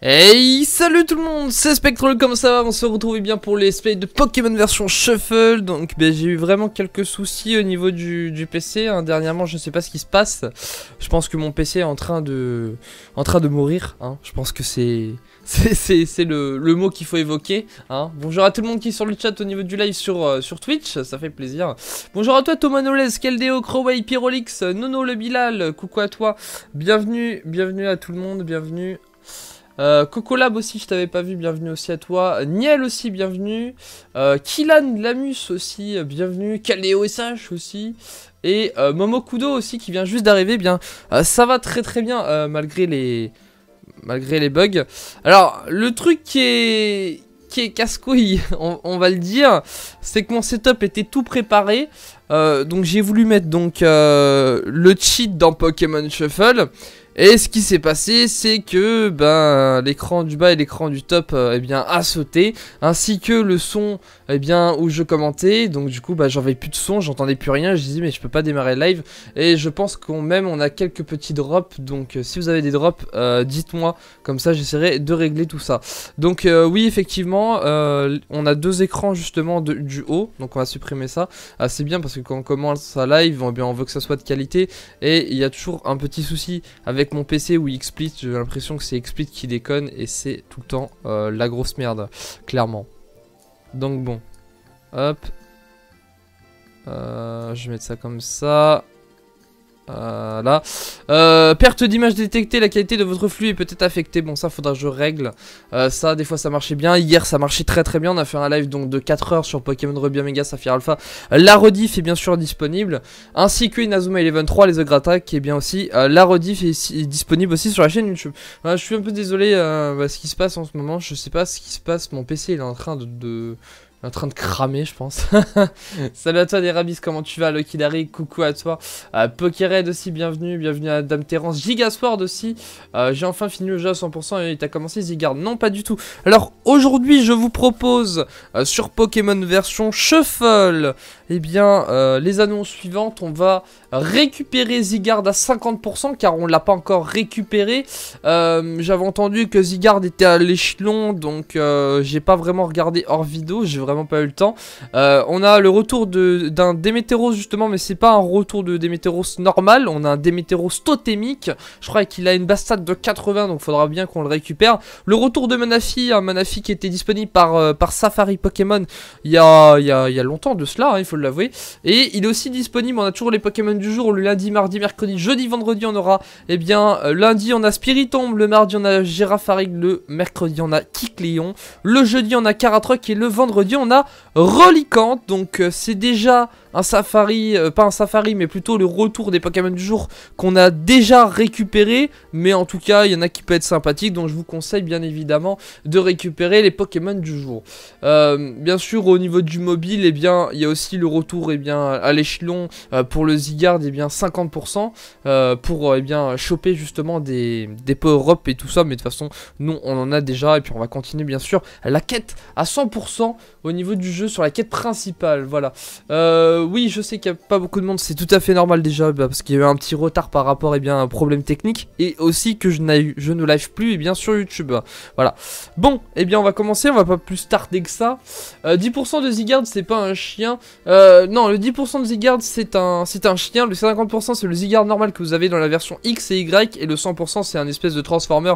Hey, salut tout le monde, c'est Spectrol, comment ça va? On se retrouve bien pour les let's de Pokémon version Shuffle. Donc j'ai eu vraiment quelques soucis au niveau du PC, hein. Dernièrement je sais pas ce qui se passe. Je pense que mon PC est en train de mourir, hein. Je pense que c'est le mot qu'il faut évoquer, hein. Bonjour à tout le monde qui est sur le chat au niveau du live sur Twitch, ça fait plaisir. Bonjour à toi Thomas Nolez, Keldeo, Crowway, Pyrolix, Nono le Bilal, coucou à toi. Bienvenue à tout le monde, bienvenue. Cocolab aussi, je t'avais pas vu, bienvenue aussi à toi. Niel aussi, bienvenue. Kilan Lamus aussi, bienvenue. Kaldeo SH aussi. Et Momokudo aussi qui vient juste d'arriver. Bien, ça va très bien malgré les bugs. Alors, le truc qui est casse-couille, on va le dire, c'est que mon setup était tout préparé. Donc j'ai voulu mettre le cheat dans Pokémon Shuffle. Et ce qui s'est passé, c'est que l'écran du bas et l'écran du top a sauté, ainsi que le son où je commentais. Donc du coup j'avais plus de son, j'entendais plus rien. Je disais mais je peux pas démarrer le live. Et je pense on a quelques petits drops. Donc si vous avez des drops, dites-moi, comme ça j'essaierai de régler tout ça. Donc oui, effectivement, on a deux écrans justement du haut. Donc on va supprimer ça. C'est bien parce que quand on commence un live, on veut que ça soit de qualité. Et il y a toujours un petit souci avec mon PC où XSplit, j'ai l'impression que c'est XSplit qui déconne et c'est tout le temps la grosse merde, clairement. Donc bon, hop, je vais mettre ça comme ça. Là, perte d'image détectée, la qualité de votre flux est peut-être affectée. Bon, ça faudra que je règle. Ça, des fois ça marchait bien. Hier ça marchait très bien. On a fait un live de 4 heures sur Pokémon Ruby Omega Saphir Alpha. La rediff est bien sûr disponible, ainsi que Inazuma Eleven 3, les Ograta, qui est bien aussi. La rediff est disponible aussi sur la chaîne YouTube. Je suis un peu désolé ce qui se passe en ce moment. Je sais pas ce qui se passe. Mon PC il est en train en train de cramer, je pense. Salut à toi Derabis, comment tu vas? Lucky Larry, coucou à toi. Pokéred aussi, bienvenue à Dame Terrence. Gigasword aussi, j'ai enfin fini le jeu à 100% et t'as commencé Zygarde. Non, pas du tout. Alors aujourd'hui je vous propose sur Pokémon version Shuffle les annonces suivantes. On va récupérer Zygarde à 50% car on l'a pas encore récupéré. J'avais entendu que Zygarde était à l'échelon, donc j'ai pas vraiment regardé hors vidéo, j'ai vraiment pas eu le temps. On a le retour d'un Démétéros justement, mais c'est pas un retour de Démétéros normal, on a un Démétéros totémique. Je crois qu'il a une base stat de 80, donc faudra bien qu'on le récupère. Le retour de Manaphy, un Manaphy qui était disponible par Safari Pokémon il y a longtemps de cela, hein, il faut l'avouer. Et il est aussi disponible, on a toujours les Pokémon du jour, le lundi, mardi, mercredi, jeudi, vendredi on aura, lundi on a Spiritomb, le mardi on a Girafarig, le mercredi on a Kikléon, le jeudi on a Caratruc et le vendredi on a Relicanth. Donc c'est déjà un safari, pas un safari mais plutôt le retour des Pokémon du jour qu'on a déjà récupéré, mais en tout cas il y en a qui peut être sympathique, donc je vous conseille bien évidemment de récupérer les Pokémon du jour. Bien sûr au niveau du mobile, il y a aussi le retour à l'échelon pour le Zygarde 50% pour choper justement des power-up et tout ça, mais de toute façon nous on en a déjà, et puis on va continuer bien sûr la quête à 100% au niveau du jeu sur la quête principale. Voilà. Oui, je sais qu'il n'y a pas beaucoup de monde, c'est tout à fait normal déjà, parce qu'il y a eu un petit retard par rapport à un problème technique, et aussi que je ne live plus sur YouTube. Voilà. Bon, on va commencer, on va pas plus tarder que ça. 10% de Zygarde, c'est pas un chien. Non, le 10% de Zygarde, c'est un chien. Le 50%, c'est le Zygarde normal que vous avez dans la version X et Y, et le 100%, c'est un espèce de Transformer.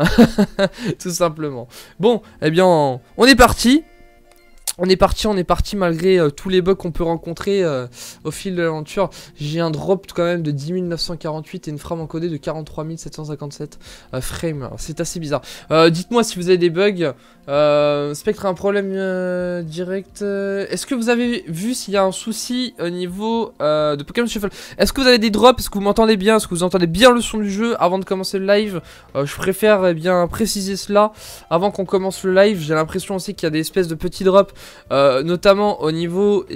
Tout simplement. Bon, on est parti. On est parti malgré tous les bugs qu'on peut rencontrer au fil de l'aventure. J'ai un drop quand même de 10 948 et une frame encodée de 43 757 frames. C'est assez bizarre. Dites-moi si vous avez des bugs. Spectre a un problème direct. Est-ce que vous avez vu s'il y a un souci au niveau de Pokémon Shuffle? Est-ce que vous avez des drops? Est-ce que vous m'entendez bien? Est-ce que vous entendez bien le son du jeu avant de commencer le live? Je préfère préciser cela avant qu'on commence le live. J'ai l'impression aussi qu'il y a des espèces de petits drops. Notamment au niveau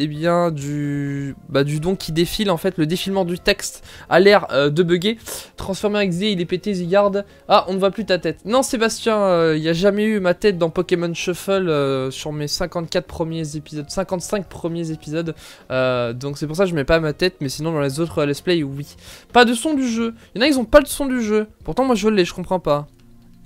du don qui défile, en fait le défilement du texte a l'air de bugger. Transformer XD, il est pété Zygarde. Ah, on ne voit plus ta tête. Non Sébastien, il n'y a jamais eu ma tête dans Pokémon Shuffle sur mes 54 premiers épisodes, 55 premiers épisodes. Donc c'est pour ça que je mets pas ma tête, mais sinon dans les autres let's play, oui. Pas de son du jeu. Il y en a, ils ont pas le son du jeu. Pourtant moi je l'ai, je comprends pas.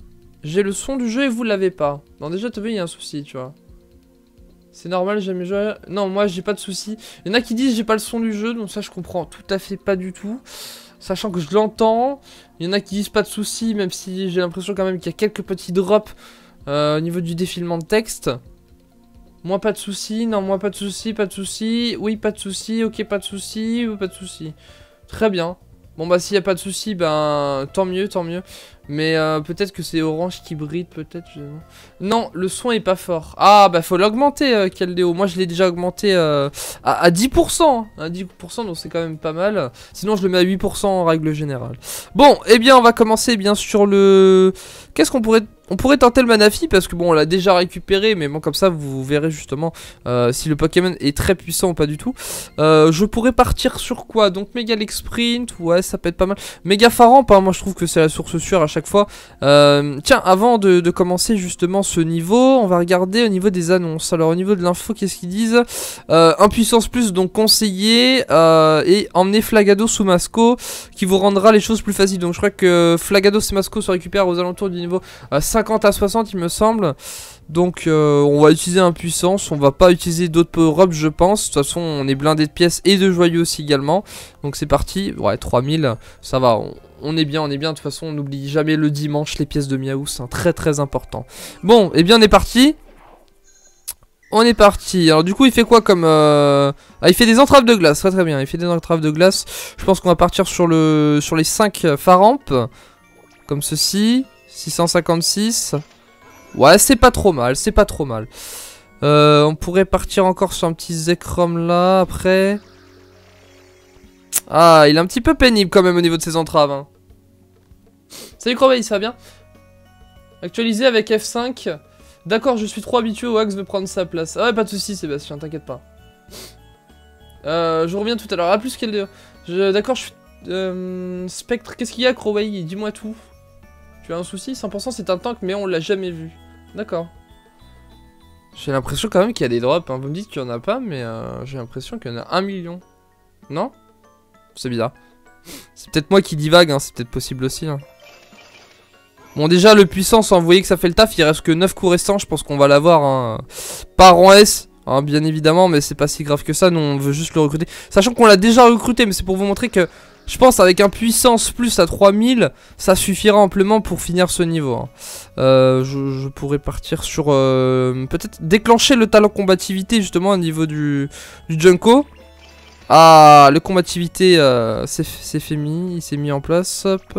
J'ai le son du jeu et vous l'avez pas. Non, déjà, t'as vu, il y a un souci, tu vois. C'est normal, j'ai jamais joué. Non, moi, j'ai pas de souci. Il y en a qui disent j'ai pas le son du jeu, donc ça, je comprends tout à fait pas du tout. Sachant que je l'entends. Il y en a qui disent pas de souci, même si j'ai l'impression quand même qu'il y a quelques petits drops au niveau du défilement de texte. Moi, pas de souci. Non, moi, pas de souci, pas de souci. Oui, pas de souci. Ok, pas de souci. Pas de souci. Très bien. Bon bah s'il n'y a pas de souci, ben tant mieux, tant mieux. Mais peut-être que c'est Orange qui brille, peut-être. Non, le son est pas fort. Ah bah faut l'augmenter, Keldeo. Moi je l'ai déjà augmenté à 10%. À 10%, donc c'est quand même pas mal. Sinon je le mets à 8% en règle générale. Bon, eh bien on va commencer bien sur le... Qu'est-ce qu'on pourrait... On pourrait tenter le Manafi parce que bon on l'a déjà récupéré, mais bon comme ça vous verrez justement si le Pokémon est très puissant ou pas du tout. Je pourrais partir sur quoi? Donc Mégalik Sprint, ouais ça peut être pas mal. Méga Faramp, hein, moi je trouve que c'est la source sûre à chaque fois. Tiens, avant de commencer justement ce niveau, on va regarder au niveau des annonces. Alors au niveau de l'info, qu'est-ce qu'ils disent? Un puissance plus donc conseillé et emmener Flagado sous Masco qui vous rendra les choses plus faciles. Donc je crois que Flagado et Masco se récupèrent aux alentours du niveau 50 à 60 il me semble. Donc on va utiliser un puissance, on va pas utiliser d'autres power-ups je pense. De toute façon on est blindé de pièces et de joyaux aussi également. Donc c'est parti, ouais 3000, ça va, on est bien, on est bien. De toute façon on n'oublie jamais le dimanche les pièces de Miaou, c'est très très important. Bon, et bien on est parti. On est parti, alors du coup il fait quoi comme... Ah, il fait des entraves de glace, très très bien, il fait des entraves de glace. Je pense qu'on va partir sur les 5 Faramp. Comme ceci, 656. Ouais, c'est pas trop mal, c'est pas trop mal. On pourrait partir encore sur un petit Zekrom là, après. Ah, il est un petit peu pénible quand même au niveau de ses entraves. Hein. Salut Croveil, ça va bien? Actualisé avec F5. D'accord, je suis trop habitué au Wax de prendre sa place. Ah ouais, pas de soucis Sébastien, t'inquiète pas. Je reviens tout à l'heure. Ah, plus qu'elle... D'accord, je suis... Spectre, qu'est-ce qu'il y a Croveil? Dis-moi tout. Tu as un souci? 100% c'est un tank, mais on l'a jamais vu. D'accord. J'ai l'impression quand même qu'il y a des drops. Hein. Vous me dites qu'il y en a pas, mais j'ai l'impression qu'il y en a 1 million. Non? C'est bizarre. C'est peut-être moi qui divague, hein. C'est peut-être possible aussi. Hein. Bon, déjà, le puissance, hein, vous voyez que ça fait le taf. Il reste que 9 coups restants. Je pense qu'on va l'avoir hein. Par rang S. Hein, bien évidemment, mais c'est pas si grave que ça. Nous, on veut juste le recruter. Sachant qu'on l'a déjà recruté, mais c'est pour vous montrer que... Je pense avec un puissance plus à 3000, ça suffira amplement pour finir ce niveau. Hein. Je pourrais partir sur... peut-être déclencher le talent combativité justement au niveau du Junko. Ah, le combativité c'est fait mis, il s'est mis en place. Hop.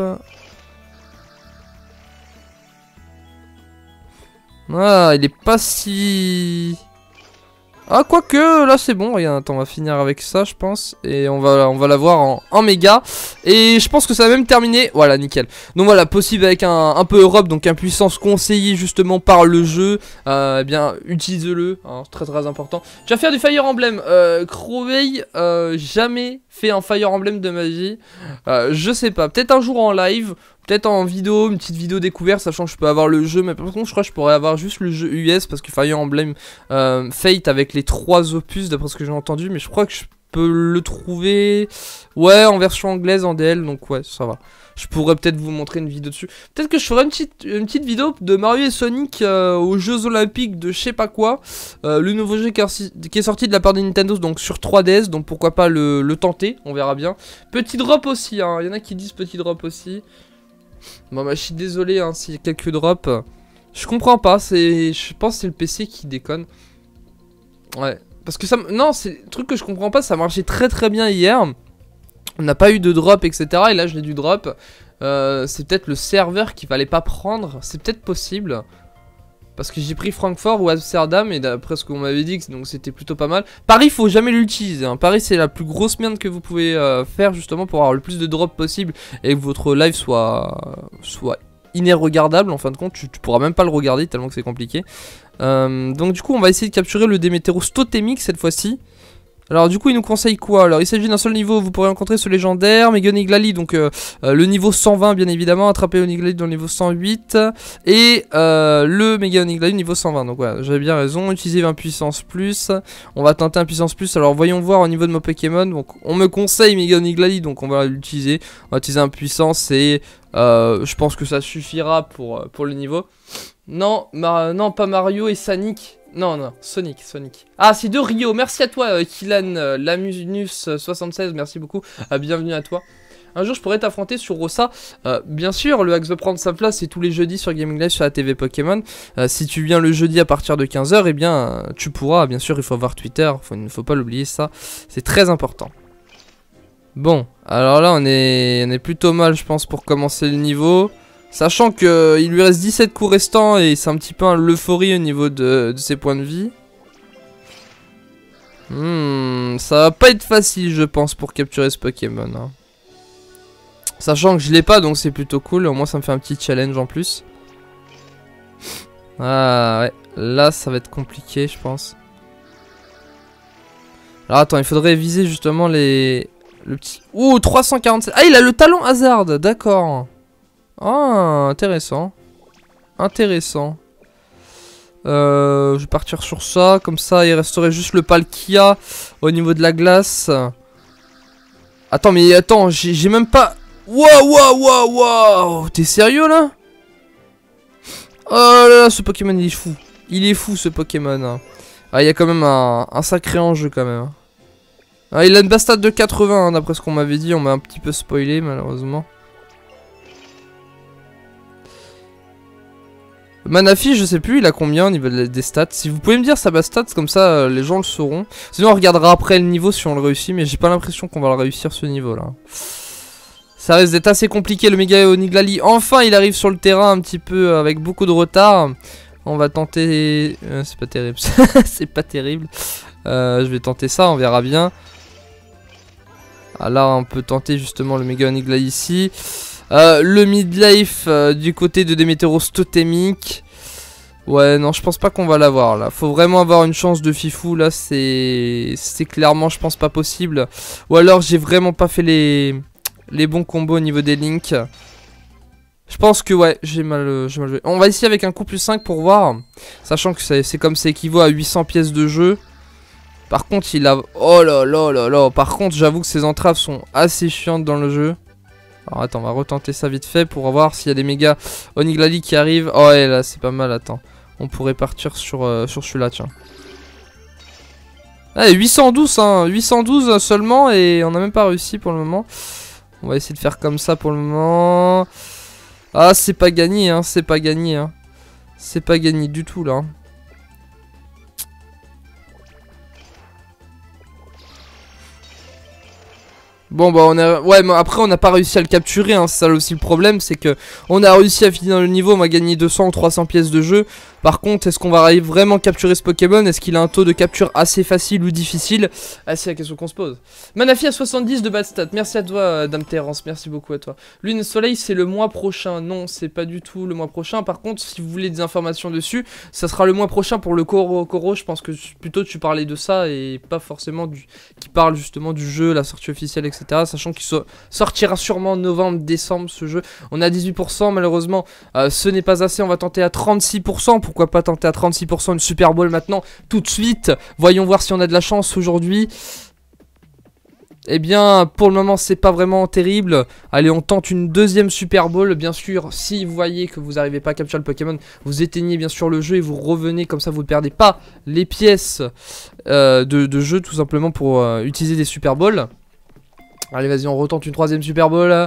Ah, il est pas si... Ah, quoique, là c'est bon, regarde, attends, on va finir avec ça, je pense. Et on va l'avoir en méga. Et je pense que ça va même terminer. Voilà, nickel. Donc voilà, possible avec un peu Europe, donc un puissance conseillée justement par le jeu. Eh bien, utilise-le, hein, très très important. Tu vas faire du Fire Emblem. Crowey, jamais fait un Fire Emblem de ma vie. Je sais pas, peut-être un jour en live. Peut-être en vidéo, une petite vidéo découverte, sachant que je peux avoir le jeu, mais par contre je crois que je pourrais avoir juste le jeu US, parce que Fire Emblem Fate avec les 3 opus, d'après ce que j'ai entendu, mais je crois que je peux le trouver, ouais, en version anglaise, en DL, donc ouais, ça va. Je pourrais peut-être vous montrer une vidéo dessus. Peut-être que je ferai une petite vidéo de Mario et Sonic aux Jeux Olympiques de je sais pas quoi. Le nouveau jeu qui est sorti de la part de Nintendo, donc sur 3DS, donc pourquoi pas le tenter, on verra bien. Petit drop aussi, hein, il y en a qui disent petit drop aussi. Bon bah je suis désolé hein, s'il y a quelques drops. Je comprends pas, je pense que c'est le PC qui déconne. Ouais, parce que ça... Non, c'est le truc que je comprends pas, ça marchait très très bien hier. On n'a pas eu de drop, etc. Et là je l'ai du drop. C'est peut-être le serveur qu'il fallait pas prendre. C'est peut-être possible. Parce que j'ai pris Francfort ou Amsterdam et d'après ce qu'on m'avait dit, donc c'était plutôt pas mal. Paris, faut jamais l'utiliser. Hein. Paris, c'est la plus grosse merde que vous pouvez faire justement pour avoir le plus de drops possible et que votre live soit irregardable. En fin de compte, tu pourras même pas le regarder tellement que c'est compliqué. Donc du coup, on va essayer de capturer le Démétéros Totémique cette fois-ci. Alors du coup il nous conseille quoi? Alors il s'agit d'un seul niveau, vous pourrez rencontrer ce légendaire Mega Oniglali, donc le niveau 120 bien évidemment, attraper Oniglali dans le niveau 108 et le Mega Oniglali niveau 120. Donc voilà, j'avais bien raison, utiliser 20 puissance plus, on va tenter un puissance plus. Alors voyons voir au niveau de mon Pokémon, donc on me conseille Mega Oniglali, donc on va l'utiliser, on va utiliser un puissance et je pense que ça suffira pour le niveau. Non, non pas Mario et Sonic. Non, non, Sonic. Ah, c'est de Rio. Merci à toi, Kylan Lamunus76. Merci beaucoup. Bienvenue à toi. Un jour, je pourrais t'affronter sur Rossa. Bien sûr, le axe de prendre sa place, c'est tous les jeudis sur Gaming Live sur la TV Pokémon. Si tu viens le jeudi à partir de 15 h, eh bien, tu pourras. Bien sûr, il faut avoir Twitter. Il ne faut pas l'oublier, ça. C'est très important. Bon, alors là, on est plutôt mal, je pense, pour commencer le niveau. Sachant qu'il lui reste 17 coups restants et c'est un petit peu l'euphorie au niveau de ses points de vie. Ça va pas être facile je pense pour capturer ce Pokémon. Hein. Sachant que je l'ai pas donc c'est plutôt cool, au moins ça me fait un petit challenge en plus. Ah ouais, là ça va être compliqué je pense. Alors attends, il faudrait viser justement le petit... Ouh, 347. Ah il a le talon hasard, d'accord. Ah, intéressant. Intéressant. Je vais partir sur ça. Comme ça, il resterait juste le Palkia au niveau de la glace. Attends, mais attends, j'ai même pas... Waouh. T'es sérieux, là? Oh là là, ce Pokémon, il est fou. Il est fou, ce Pokémon. Ah, il y a quand même un sacré enjeu, quand même. Ah, il a une base de 80, hein, d'après ce qu'on m'avait dit. On m'a un petit peu spoilé, malheureusement. Manafi, je sais plus, il a combien au niveau des stats. Si vous pouvez me dire sa base stats, comme ça les gens le sauront. Sinon on regardera après le niveau si on le réussit, mais j'ai pas l'impression qu'on va le réussir ce niveau là. Ça risque d'être assez compliqué le Mega Oniglali. Enfin il arrive sur le terrain un petit peu avec beaucoup de retard. On va tenter... c'est pas terrible. C'est pas terrible. Je vais tenter ça, on verra bien. Ah, là on peut tenter justement le Mega Oniglali ici. Le midlife du côté de Démétéros totémique. Ouais, non, je pense pas qu'on va l'avoir là. Faut vraiment avoir une chance de fifou là. C'est clairement, je pense, pas possible. Ou alors, j'ai vraiment pas fait les bons combos au niveau des links. Je pense que, ouais, j'ai mal joué. On va essayer avec un coup plus 5 pour voir. Sachant que c'est comme ça équivaut à 800 pièces de jeu. Par contre, il a... Oh là là là là. Par contre, j'avoue que ces entraves sont assez chiantes dans le jeu. Alors attends, on va retenter ça vite fait pour voir s'il y a des méga Oniglali qui arrivent. Oh ouais, là c'est pas mal, attends. On pourrait partir sur celui-là, tiens. Ah, 812, hein, 812 seulement et on n'a même pas réussi pour le moment. On va essayer de faire comme ça pour le moment. Ah, c'est pas gagné, hein, c'est pas gagné, hein. C'est pas gagné du tout, là. Bon bah on a... Ouais mais après on n'a pas réussi à le capturer hein. C'est ça aussi le problème. C'est que on a réussi à finir le niveau. On va gagner 200 ou 300 pièces de jeu. Par contre est-ce qu'on va vraiment capturer ce Pokémon? Est-ce qu'il a un taux de capture assez facile ou difficile? Ah c'est la question qu'on se pose. Manafi à 70 de bad stat. Merci à toi Dame Terrence. Merci beaucoup à toi. Lune Soleil c'est le mois prochain. Non c'est pas du tout le mois prochain. Par contre si vous voulez des informations dessus, ça sera le mois prochain pour le Koro. Je pense que plutôt tu parlais de ça et pas forcément qui parle justement du jeu, la sortie officielle etc. Sachant qu'il sortira sûrement en novembre-décembre ce jeu. On est à 18% malheureusement, ce n'est pas assez, on va tenter à 36%. Pourquoi pas tenter à 36% une Super Bowl maintenant, tout de suite. Voyons voir si on a de la chance aujourd'hui. Eh bien pour le moment c'est pas vraiment terrible. Allez on tente une deuxième Super Bowl. Bien sûr si vous voyez que vous n'arrivez pas à capturer le Pokémon, vous éteignez bien sûr le jeu et vous revenez. Comme ça vous ne perdez pas les pièces de jeu tout simplement pour utiliser des Super Bowls. Allez vas-y on retente une troisième Super Bowl.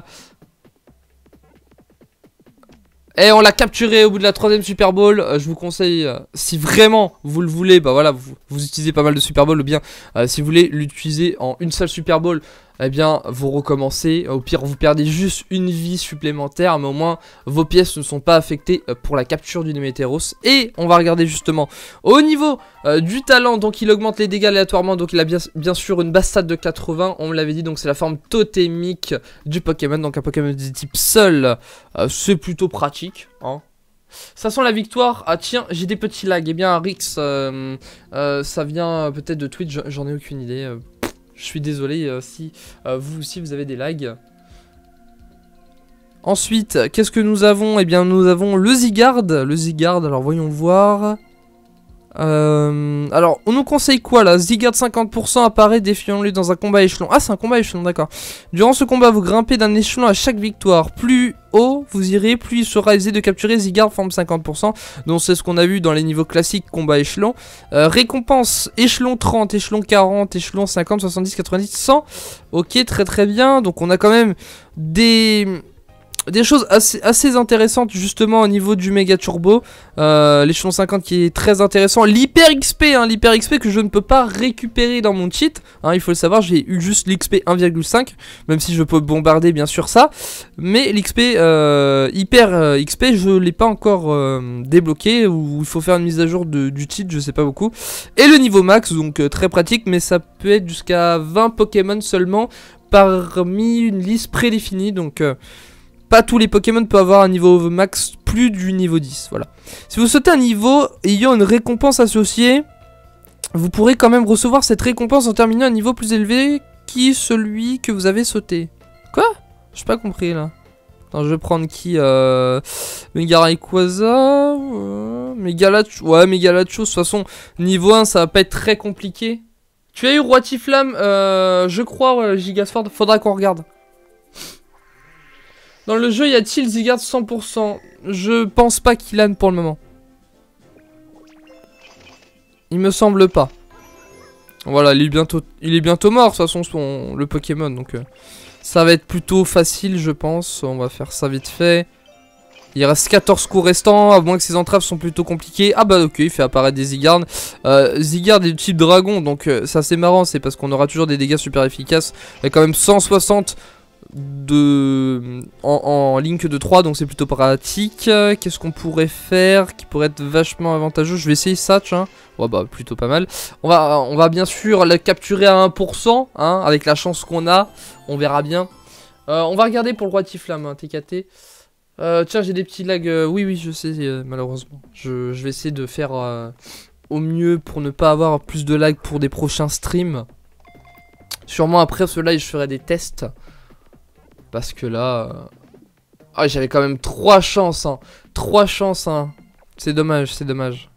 Et on l'a capturé au bout de la troisième Super Bowl. Je vous conseille, si vraiment vous le voulez, bah voilà, vous utilisez pas mal de Super Bowl, ou bien si vous voulez l'utiliser en une seule Super Bowl, eh bien vous recommencez. Au pire vous perdez juste une vie supplémentaire, mais au moins vos pièces ne sont pas affectées pour la capture du Démétéros. Et on va regarder justement au niveau du talent. Donc il augmente les dégâts aléatoirement, donc il a bien sûr une base stat de 80. On me l'avait dit, donc c'est la forme totémique du Pokémon. Donc un Pokémon de type seul, c'est plutôt pratique hein. Ça sent la victoire. Ah tiens, j'ai des petits lags. Eh bien, Rix, ça vient peut-être de Twitch, j'en ai aucune idée. Je suis désolé si vous aussi vous avez des lags. Ensuite, qu'est-ce que nous avons? Eh bien, nous avons le Zygarde. Le Zygarde, alors voyons voir. Alors, on nous conseille quoi là? Zygarde 50% apparaît, défions-le dans un combat échelon. Ah, c'est un combat échelon, d'accord. Durant ce combat, vous grimpez d'un échelon à chaque victoire. Plus haut vous irez, plus il sera aisé de capturer. Zygarde forme 50%. Donc, c'est ce qu'on a vu dans les niveaux classiques combat échelon. Récompense échelon 30, échelon 40, échelon 50, 70, 90, 100. Ok, très très bien. Donc, on a quand même des choses assez intéressantes justement au niveau du méga turbo. L'échelon 50 qui est très intéressant. L'hyper XP, hein, l'hyper XP que je ne peux pas récupérer dans mon cheat. Hein, il faut le savoir, j'ai eu juste l'XP 1,5. Même si je peux bombarder bien sûr ça. Mais l'XP hyper XP, je ne l'ai pas encore débloqué. Ou il faut faire une mise à jour du cheat, je sais pas beaucoup. Et le niveau max, donc très pratique. Mais ça peut être jusqu'à 20 Pokémon seulement parmi une liste prédéfinie. Donc... pas tous les Pokémon peuvent avoir un niveau max plus du niveau 10, voilà. Si vous sautez un niveau ayant une récompense associée, vous pourrez quand même recevoir cette récompense en terminant un niveau plus élevé que celui que vous avez sauté. Quoi? J'ai pas compris là. Attends, je vais prendre qui? Megarayquaza, Megalachos. Ouais, Megalachos, de toute façon, niveau 1, ça va pas être très compliqué. Tu as eu Roitiflamme, je crois, ouais, Gigasword, faudra qu'on regarde. Dans le jeu, y a-t-il Zygarde 100%? Je pense pas qu'il a pour le moment. Il me semble pas. Voilà, il est bientôt mort, de toute façon, le Pokémon. Donc, ça va être plutôt facile, je pense. On va faire ça vite fait. Il reste 14 coups restants, à moins que ses entraves sont plutôt compliquées. Ah bah ok, il fait apparaître des Zygarde. Zygarde est du type dragon, donc c'est assez marrant. C'est parce qu'on aura toujours des dégâts super efficaces. Il y a quand même 160... en link de 3, donc c'est plutôt pratique. Qu'est-ce qu'on pourrait faire qui pourrait être vachement avantageux? Je vais essayer ça, tiens. Ouais, bah plutôt pas mal. On va bien sûr la capturer à 1%, hein, avec la chance qu'on a. On verra bien. On va regarder pour le Roitiflamme, hein, TKT. Tiens, j'ai des petits lags. Oui, je sais, malheureusement. Je vais essayer de faire au mieux pour ne pas avoir plus de lag pour des prochains streams. Sûrement après ce live, je ferai des tests. Parce que là... Ah, j'avais quand même 3 chances, hein. 3 chances, hein. C'est dommage, c'est dommage.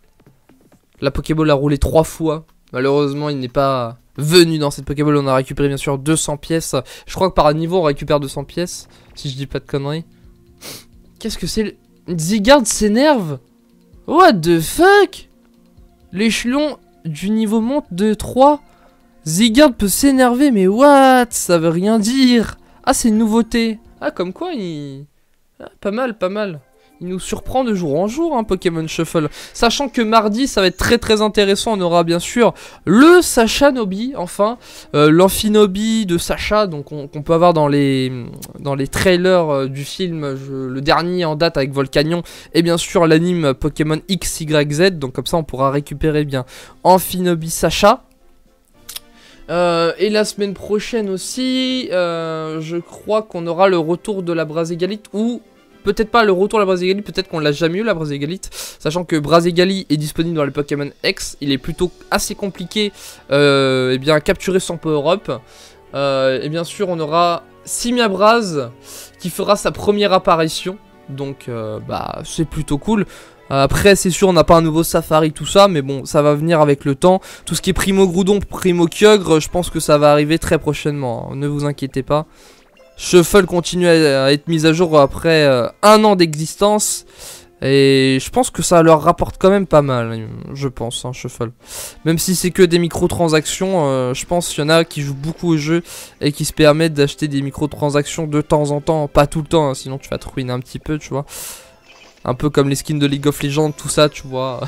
La Pokéball a roulé 3 fois. Malheureusement, il n'est pas venu dans cette Pokéball. On a récupéré bien sûr 200 pièces. Je crois que par niveau, on récupère 200 pièces. Si je dis pas de conneries. Qu'est-ce que c'est? Zygarde s'énerve? What the fuck? L'échelon du niveau monte de 3. Zygarde peut s'énerver, mais what? Ça veut rien dire. Ah, c'est une nouveauté. Ah, comme quoi, ah, pas mal, pas mal. Il nous surprend de jour en jour, hein, Pokémon Shuffle. Sachant que mardi, ça va être très très intéressant. On aura bien sûr le Sacha Nobi, enfin. L'Amphinobi de Sacha, donc qu'on peut avoir dans les trailers du film. Le dernier en date avec Volcanion. Et bien sûr l'anime Pokémon XYZ. Donc comme ça, on pourra récupérer bien Amphinobi Sacha. Et la semaine prochaine aussi, je crois qu'on aura le retour de la Braségalite, ou peut-être pas le retour de la Braségalite, peut-être qu'on l'a jamais eu la Braségalite, sachant que Braségali est disponible dans les Pokémon X, il est plutôt assez compliqué eh bien, à capturer son power-up. Et bien sûr on aura Simiabraz qui fera sa première apparition, donc bah c'est plutôt cool. Après c'est sûr on n'a pas un nouveau Safari tout ça, mais bon ça va venir avec le temps. Tout ce qui est Primo Groudon, Primo Kyogre, je pense que ça va arriver très prochainement, hein. Ne vous inquiétez pas. Shuffle continue à être mise à jour après 1 an d'existence. Et je pense que ça leur rapporte quand même pas mal, je pense, hein, Shuffle. Même si c'est que des microtransactions, je pense qu'il y en a qui jouent beaucoup au jeu et qui se permettent d'acheter des microtransactions de temps en temps. Pas tout le temps, hein, sinon tu vas te ruiner un petit peu, tu vois. Un peu comme les skins de League of Legends, tout ça, tu vois.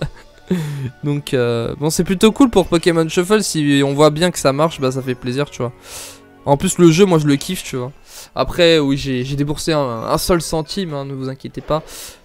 Donc, bon, c'est plutôt cool pour Pokémon Shuffle. Si on voit bien que ça marche, bah ça fait plaisir, tu vois. En plus, le jeu, moi, je le kiffe, tu vois. Après, oui, j'ai déboursé un seul centime, hein, ne vous inquiétez pas.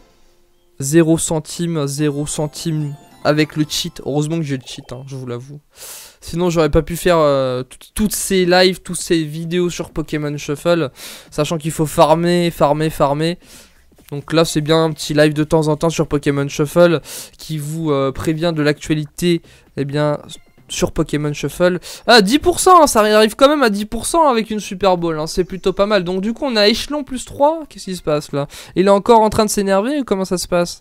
0 centime avec le cheat. Heureusement que j'ai le cheat, hein, je vous l'avoue. Sinon, j'aurais pas pu faire toutes ces lives, toutes ces vidéos sur Pokémon Shuffle. Sachant qu'il faut farmer. Donc là c'est bien un petit live de temps en temps sur Pokémon Shuffle qui vous prévient de l'actualité, eh bien sur Pokémon Shuffle. Ah 10%, hein, ça arrive quand même à 10% avec une Super Bowl, hein, c'est plutôt pas mal. Donc du coup on a échelon plus 3, qu'est-ce qui se passe là? Il est encore en train de s'énerver ou comment ça se passe?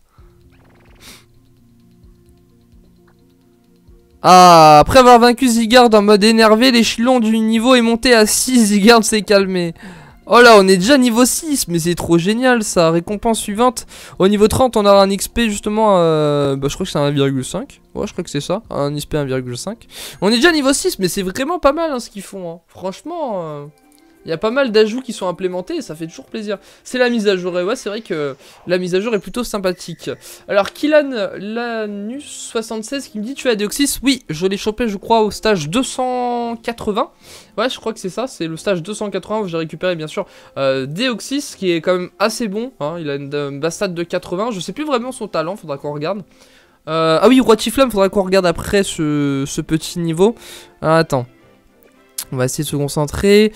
Ah, après avoir vaincu Zygarde en mode énervé, l'échelon du niveau est monté à 6, Zygarde s'est calmé. Oh là, on est déjà niveau 6, mais c'est trop génial ça. Récompense suivante. Au niveau 30, on aura un XP justement, bah, je crois que c'est un 1,5. Ouais, je crois que c'est ça, un XP 1,5. On est déjà niveau 6, mais c'est vraiment pas mal hein, ce qu'ils font. Hein. Franchement, il y a pas mal d'ajouts qui sont implémentés et ça fait toujours plaisir. C'est la mise à jour, et ouais, c'est vrai que la mise à jour est plutôt sympathique. Alors, Killan Lanus76 qui me dit tu as Deoxys. Oui, je l'ai chopé, je crois, au stage 280. Ouais, je crois que c'est ça, c'est le stage 280 où j'ai récupéré, bien sûr, Deoxys qui est quand même assez bon. Hein, il a une base stat de 80. Je sais plus vraiment son talent, faudra qu'on regarde. Ah oui, Roitiflamme, faudra qu'on regarde après ce petit niveau. Ah, attends. On va essayer de se concentrer.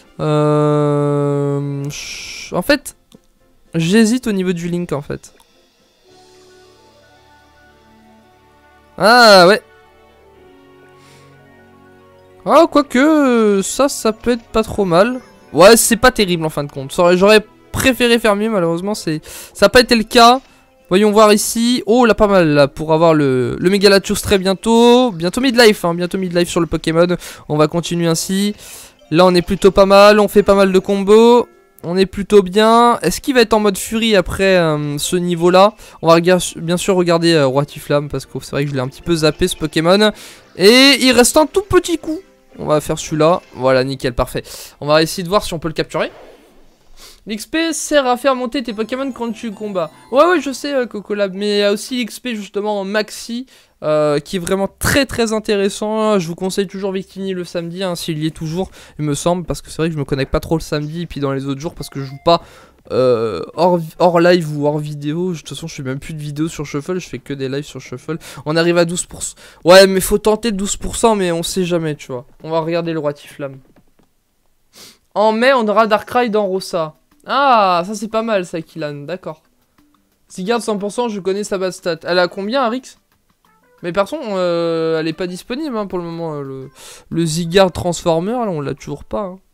En fait, j'hésite au niveau du Link en fait. Ah ouais. Ah quoique ça peut être pas trop mal. Ouais c'est pas terrible en fin de compte. J'aurais préféré faire mieux, malheureusement ça n'a pas été le cas. Voyons voir ici. Oh là pas mal là pour avoir le Megalatios très bientôt. Bientôt midlife hein, bientôt midlife sur le Pokémon. On va continuer ainsi. Là on est plutôt pas mal, on fait pas mal de combos. On est plutôt bien. Est-ce qu'il va être en mode furie après ce niveau là? On va bien sûr regarder Roitiflamme parce que c'est vrai que je l'ai un petit peu zappé ce Pokémon. Et il reste un tout petit coup. On va faire celui-là. Voilà, nickel, parfait. On va essayer de voir si on peut le capturer. L'XP sert à faire monter tes Pokémon quand tu combats. Ouais, je sais, Cocolab. Mais il y a aussi l'XP justement en maxi. Qui est vraiment très très intéressant. Je vous conseille toujours Victini le samedi, hein, s'il y est toujours, il me semble, parce que c'est vrai que je me connecte pas trop le samedi et puis dans les autres jours parce que je joue pas hors live ou hors vidéo. De toute façon, je fais même plus de vidéos sur Shuffle, je fais que des lives sur Shuffle. On arrive à 12%. Ouais, mais faut tenter le 12%, mais on sait jamais, tu vois. On va regarder le Roitiflamme. En mai, on aura Darkrai dans Rossa. Ah, ça c'est pas mal, ça, Killan, d'accord. Zygarde 100%, je connais sa base stat. Elle a combien, Arix? Mais par contre, elle est pas disponible hein, pour le moment. Le Zygarde Transformer, là, on l'a toujours pas. Hein.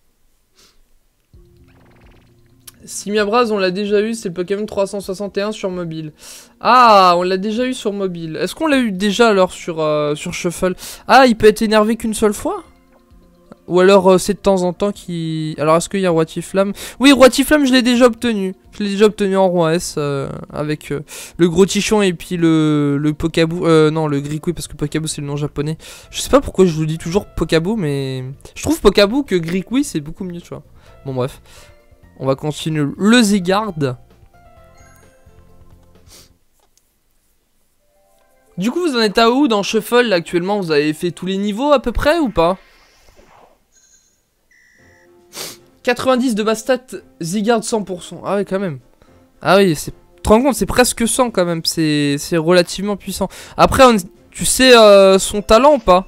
Simiabras, on l'a déjà eu, c'est le Pokémon 361 sur mobile. Ah, on l'a déjà eu sur mobile. Est-ce qu'on l'a eu déjà alors sur Shuffle? Ah, il peut être énervé qu'une seule fois? Ou alors c'est de temps en temps qui... Alors est-ce qu'il y a Roitiflamme? Oui, Roitiflamme je l'ai déjà obtenu. Je l'ai déjà obtenu en roi S avec le gros tichon et puis le Pokabou. Non, le Grikui parce que Pokabou c'est le nom japonais. Je sais pas pourquoi je vous dis toujours Pokabou, mais je trouve Pokabou que Grikui c'est beaucoup mieux, tu vois. Bon bref. On va continuer le Zygarde. Du coup vous en êtes à où dans Shuffle là, actuellement? Vous avez fait tous les niveaux à peu près ou pas? 90 de base stat, Zygarde 100%. Ah oui, quand même. Ah oui, c'est... Tu te rends compte, c'est presque 100 quand même. C'est relativement puissant. Après, tu sais son talent ou pas?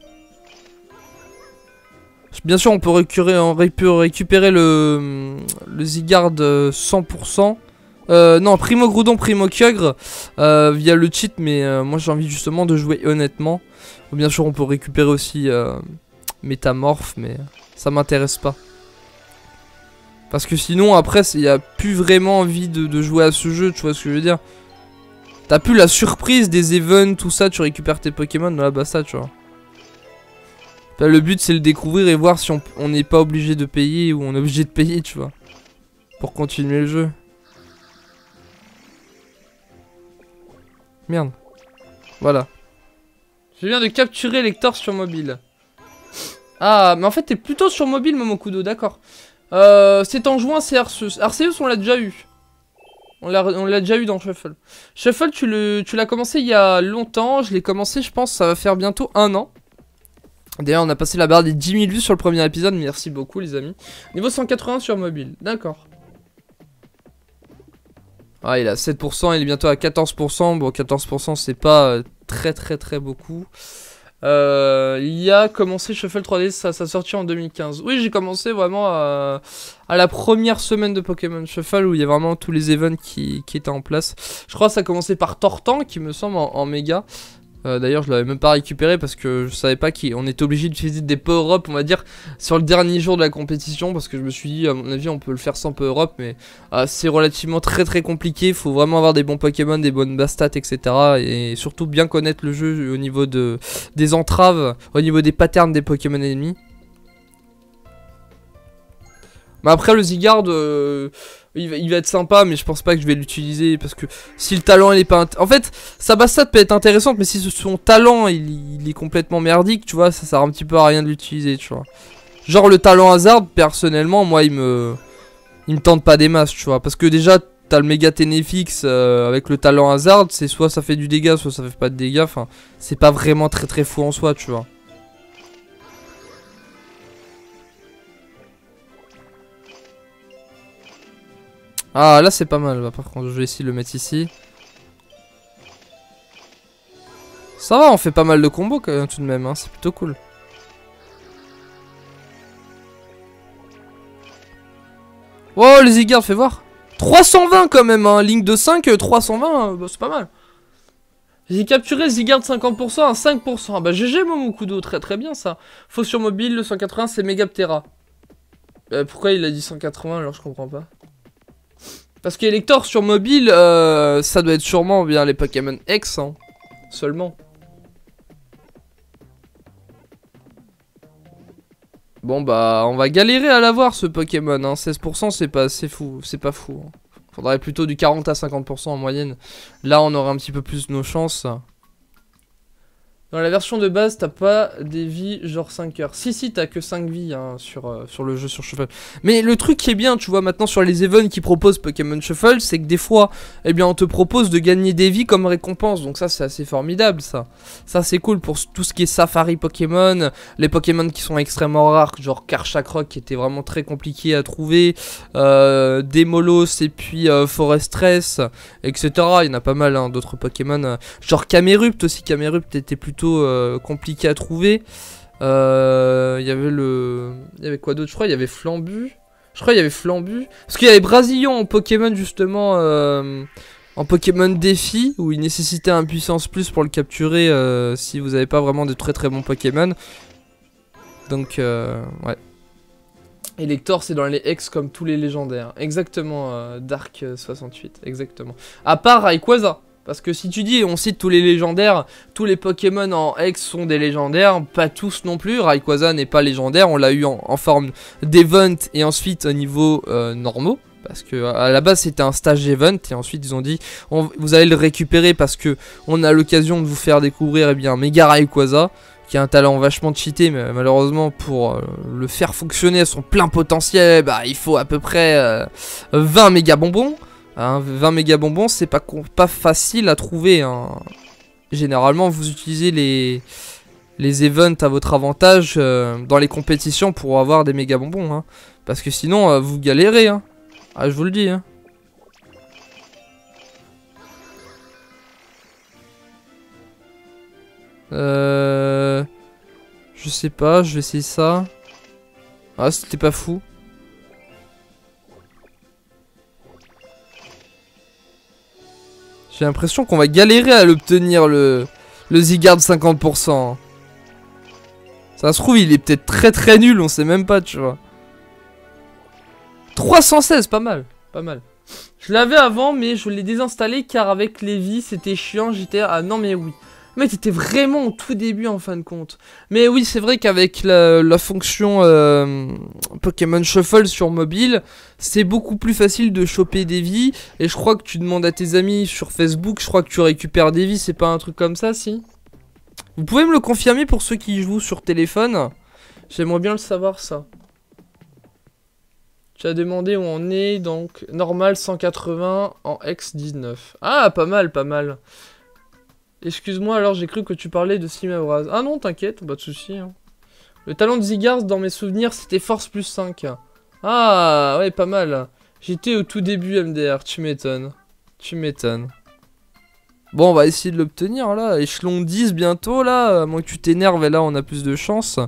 Bien sûr, on peut récupérer le Zygarde 100%. Non, Primo Groudon, Primo Kyogre via le cheat, mais moi j'ai envie justement de jouer honnêtement. Bien sûr, on peut récupérer aussi Métamorphe, mais ça m'intéresse pas. Parce que sinon, après, il n'y a plus vraiment envie de jouer à ce jeu, tu vois ce que je veux dire. T'as plus la surprise des events, tout ça, tu récupères tes Pokémon dans la basta, tu vois. Là, le but, c'est le découvrir et voir si on n'est pas obligé de payer ou on est obligé de payer, tu vois. Pour continuer le jeu. Merde. Voilà. Je viens de capturer Lector sur mobile. Ah, mais en fait, t'es plutôt sur mobile, Momokudo, d'accord. C'est en juin, c'est Arceus. Arceus, on l'a déjà eu. On l'a déjà eu dans Shuffle. Shuffle, tu l'as commencé il y a longtemps. Je l'ai commencé, je pense, ça va faire bientôt 1 an. D'ailleurs, on a passé la barre des 10 000 vues sur le premier épisode. Merci beaucoup, les amis. Niveau 180 sur mobile. D'accord. Ah, il est à 7%. Il est bientôt à 14%. Bon, 14%, c'est pas très beaucoup. Il y a commencé Shuffle 3D, ça sorti en 2015. Oui, j'ai commencé vraiment à la première semaine de Pokémon Shuffle où il y a vraiment tous les events qui étaient en place. Je crois que ça a commencé par Tortan qui me semble en méga. D'ailleurs, je l'avais même pas récupéré parce que je savais pas qu'on était obligé d'utiliser des power-up, on va dire, sur le dernier jour de la compétition. Parce que je me suis dit, à mon avis, on peut le faire sans power-up, mais c'est relativement très compliqué. Il faut vraiment avoir des bons Pokémon, des bonnes base stats, etc. Et surtout bien connaître le jeu au niveau des entraves, au niveau des patterns des Pokémon ennemis. Mais après, le Zygarde, il va être sympa, mais je pense pas que je vais l'utiliser parce que si le talent il est pas... En fait, sa base stat peut être intéressante, mais si son talent il est complètement merdique, tu vois, ça sert un petit peu à rien de l'utiliser, tu vois. Genre le talent Hazard, personnellement, moi il me tente pas des masses, tu vois. Parce que déjà, t'as le méga Ténéfix avec le talent Hazard, c'est soit ça fait du dégât, soit ça fait pas de dégâts, enfin, c'est pas vraiment très fou en soi, tu vois. Ah là c'est pas mal, bah, par contre je vais essayer de le mettre ici. Ça va, on fait pas mal de combos quand même, tout de même, hein, c'est plutôt cool. Oh les Zygarde, fais voir. 320 quand même, hein, ligne de 5, 320, bah, c'est pas mal. J'ai capturé Zygarde 50% à 5%, ah bah GG Momokudo, très bien ça. Faux sur mobile, le 180 c'est Megaptera. Pourquoi il a dit 180 alors je comprends pas. Parce qu'Elector sur mobile, ça doit être sûrement bien les Pokémon X, hein, seulement. Bon bah, on va galérer à l'avoir ce Pokémon, hein. 16% c'est pas assez fou, c'est pas fou. Hein. Faudrait plutôt du 40 à 50% en moyenne. Là on aura un petit peu plus nos chances. Dans la version de base, t'as pas des vies genre 5 heures. Si, t'as que 5 vies hein, sur le jeu sur Shuffle. Mais le truc qui est bien, tu vois, maintenant sur les events qui proposent Pokémon Shuffle, c'est que des fois, eh bien, on te propose de gagner des vies comme récompense. Donc ça, c'est assez formidable, ça. Ça, c'est cool pour tout ce qui est Safari Pokémon. Les Pokémon qui sont extrêmement rares, genre Karchakroc qui était vraiment très compliqué à trouver. Demolos et puis Forestress, etc. Il y en a pas mal hein, d'autres Pokémon. Genre Camerupt aussi. Camerupt était plutôt compliqué à trouver. Il y avait quoi d'autre? Je crois il y avait Flambu. Parce qu'il y avait Brasillon en Pokémon justement en Pokémon défi où il nécessitait un puissance plus pour le capturer si vous n'avez pas vraiment de très bons Pokémon. Donc ouais. Elector c'est dans les X comme tous les légendaires. Exactement Dark 68. Exactement. À part Rayquaza. Parce que si tu dis, on cite tous les légendaires, tous les Pokémon en X sont des légendaires, pas tous non plus, Rayquaza n'est pas légendaire, on l'a eu en forme d'event et ensuite au niveau normaux. Parce que à la base c'était un stage event et ensuite ils ont dit vous allez le récupérer parce que on a l'occasion de vous faire découvrir Mega Rayquaza qui a un talent vachement cheaté mais malheureusement pour le faire fonctionner à son plein potentiel bah, il faut à peu près 20 méga bonbons. Hein, 20 méga bonbons, c'est pas facile à trouver. Hein. Généralement, vous utilisez les events à votre avantage dans les compétitions pour avoir des méga bonbons. Hein. Parce que sinon, vous galérez. Hein. Ah, je vous le dis. Hein. Je sais pas, je vais essayer ça. Ah, c'était pas fou. J'ai l'impression qu'on va galérer à l'obtenir le Zygarde 50%. Ça se trouve il est peut-être très nul, on sait même pas tu vois. 316, pas mal, pas mal. Je l'avais avant mais je l'ai désinstallé car avec les vies c'était chiant, j'étais ah non mais oui. Mais t'étais vraiment au tout début en fin de compte. Mais oui, c'est vrai qu'avec la fonction Pokémon Shuffle sur mobile, c'est beaucoup plus facile de choper des vies. Et je crois que tu demandes à tes amis sur Facebook, je crois que tu récupères des vies, c'est pas un truc comme ça, si? Vous pouvez me le confirmer pour ceux qui jouent sur téléphone? J'aimerais bien le savoir, ça. Tu as demandé où on est, donc normal 180 en X19. Ah, pas mal, pas mal. Excuse-moi, alors j'ai cru que tu parlais de Simabraz. Ah non, t'inquiète, pas de soucis. Hein. Le talent de Zygarde, dans mes souvenirs, c'était Force plus 5. Ah, ouais, pas mal. J'étais au tout début MDR, tu m'étonnes. Tu m'étonnes. Bon, on va essayer de l'obtenir là. Échelon 10 bientôt là. À moins que tu t'énerves et là on a plus de chance.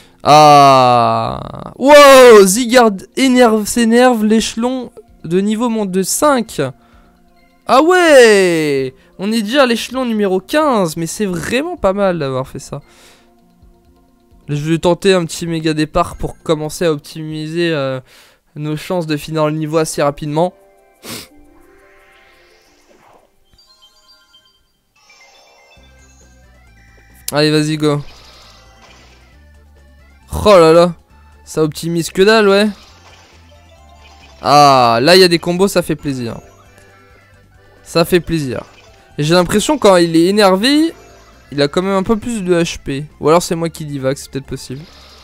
Ah. Wow, Zygarde s'énerve. L'échelon de niveau monte de 5. Ah ouais. On est déjà à l'échelon numéro 15. Mais c'est vraiment pas mal d'avoir fait ça. Je vais tenter un petit méga départ pour commencer à optimiser nos chances de finir le niveau assez rapidement. Allez, vas-y, go. Oh là là. Ça optimise que dalle, ouais. Ah, là, il y a des combos, ça fait plaisir. Ça fait plaisir. Et j'ai l'impression, quand il est énervé, il a quand même un peu plus de HP. Ou alors, c'est moi qui divague, c'est peut-être possible.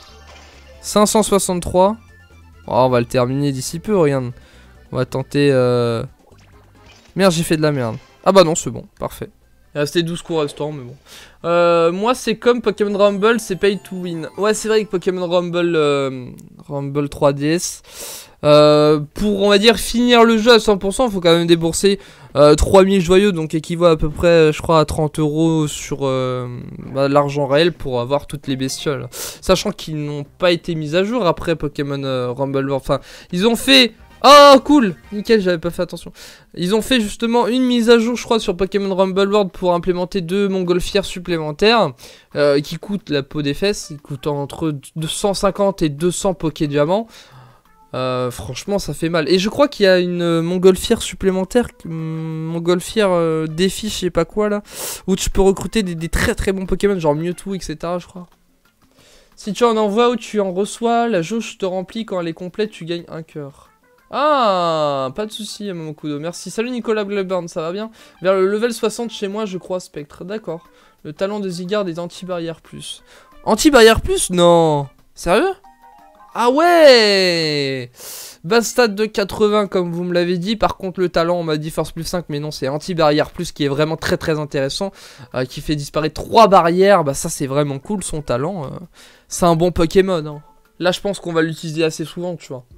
563. Oh, on va le terminer d'ici peu, regarde. On va tenter... Merde, j'ai fait de la merde. Ah bah non, c'est bon, parfait. Il restait 12 cours restants, mais bon. Moi, c'est comme Pokémon Rumble, c'est pay to win. Ouais, c'est vrai que Pokémon Rumble, Rumble 3DS, pour, on va dire, finir le jeu à 100%, il faut quand même débourser 3000 joyaux, donc équivaut à peu près, je crois, à 30 € sur l'argent réel pour avoir toutes les bestioles. Sachant qu'ils n'ont pas été mis à jour après Pokémon Rumble World. Enfin, ils ont fait... Oh cool, nickel, j'avais pas fait attention. Ils ont fait justement une mise à jour, je crois, sur Pokémon Rumble World pour implémenter 2 montgolfières supplémentaires qui coûtent la peau des fesses. Ils coûtent entre 250 et 200 Poké Diamants. Franchement, ça fait mal. Et je crois qu'il y a une montgolfière supplémentaire, montgolfière défi, je sais pas quoi là, où tu peux recruter des très très bons Pokémon, genre Mewtwo, etc. je crois. Si tu en envoies ou tu en reçois, la jauge te remplit. Quand elle est complète, tu gagnes un cœur. Ah, pas de soucis, Momokudo. Merci. Salut Nicolas Blackburn, ça va bien? Vers le level 60 chez moi, je crois Spectre. D'accord. Le talent de Zygarde est anti-barrière plus. Anti-barrière plus? Non. Sérieux? Ah ouais. Base stat de 80 comme vous me l'avez dit. Par contre le talent on m'a dit force plus 5. Mais non, c'est anti-barrière plus qui est vraiment très très intéressant, qui fait disparaître 3 barrières. Bah ça c'est vraiment cool son talent. C'est un bon Pokémon hein. Là je pense qu'on va l'utiliser assez souvent tu vois.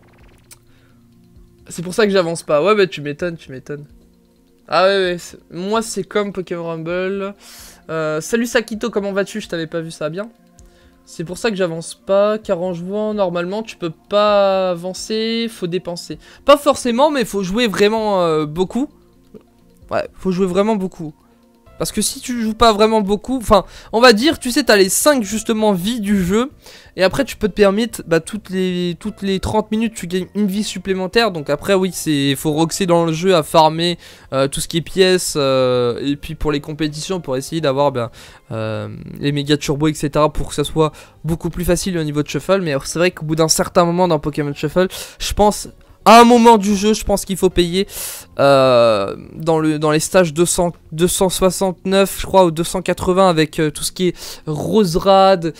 C'est pour ça que j'avance pas. Ouais bah tu m'étonnes, tu m'étonnes. Ah ouais, moi c'est comme Pokémon Rumble. Salut Sakito, comment vas-tu? Je t'avais pas vu, ça va bien? C'est pour ça que j'avance pas, car en jouant normalement tu peux pas avancer, faut dépenser. Pas forcément, mais faut jouer vraiment beaucoup. Ouais, faut jouer vraiment beaucoup. Parce que si tu joues pas vraiment beaucoup, enfin, on va dire, tu sais, t'as les 5 justement vies du jeu. Et après, tu peux te permettre, bah, toutes les 30 minutes, tu gagnes une vie supplémentaire. Donc après, oui, faut roxer dans le jeu à farmer tout ce qui est pièces. Et puis pour les compétitions, pour essayer d'avoir les méga turbo, etc. Pour que ça soit beaucoup plus facile au niveau de shuffle. Mais c'est vrai qu'au bout d'un certain moment dans Pokémon Shuffle, je pense... À un moment du jeu, je pense qu'il faut payer dans les stages 269, je crois, ou 280 avec tout ce qui est Roserad,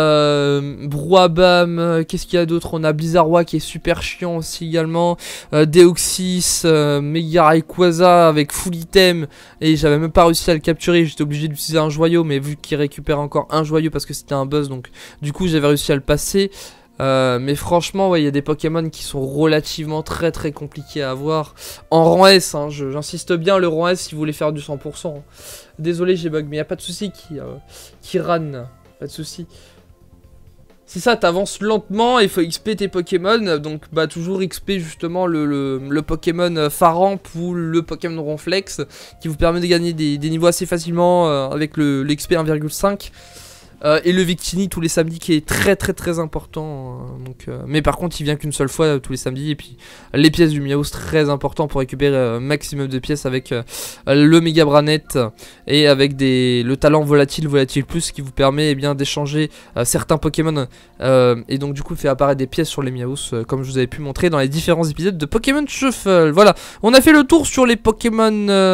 Brouhaban, qu'est-ce qu'il y a d'autre? On a Blizzardroid qui est super chiant aussi également, Deoxys, Mega Rayquaza avec full item, et j'avais même pas réussi à le capturer, j'étais obligé d'utiliser un joyau, mais vu qu'il récupère encore un joyau parce que c'était un buzz, donc du coup j'avais réussi à le passer. Mais franchement, ouais, il y a des Pokémon qui sont relativement très très compliqués à avoir. En rang S, hein, j'insiste bien, le rang S si vous voulez faire du 100%. Hein. Désolé, j'ai bug, mais il n'y a pas de souci qui run. Pas de souci. C'est ça, t'avances lentement, il faut XP tes Pokémon. Donc, bah, toujours XP justement le Pokémon Faramp ou le Pokémon Ronflex qui vous permet de gagner des niveaux assez facilement avec l'XP 1,5. Et le Victini tous les samedis qui est très très très important donc, mais par contre il vient qu'une seule fois tous les samedis. Et puis les pièces du Miaus très important pour récupérer maximum de pièces avec le Mega Branette et avec le talent volatile plus qui vous permet bien d'échanger certains Pokémon et donc du coup fait apparaître des pièces sur les Miaus comme je vous avais pu montrer dans les différents épisodes de Pokémon Shuffle. Voilà, on a fait le tour sur les Pokémon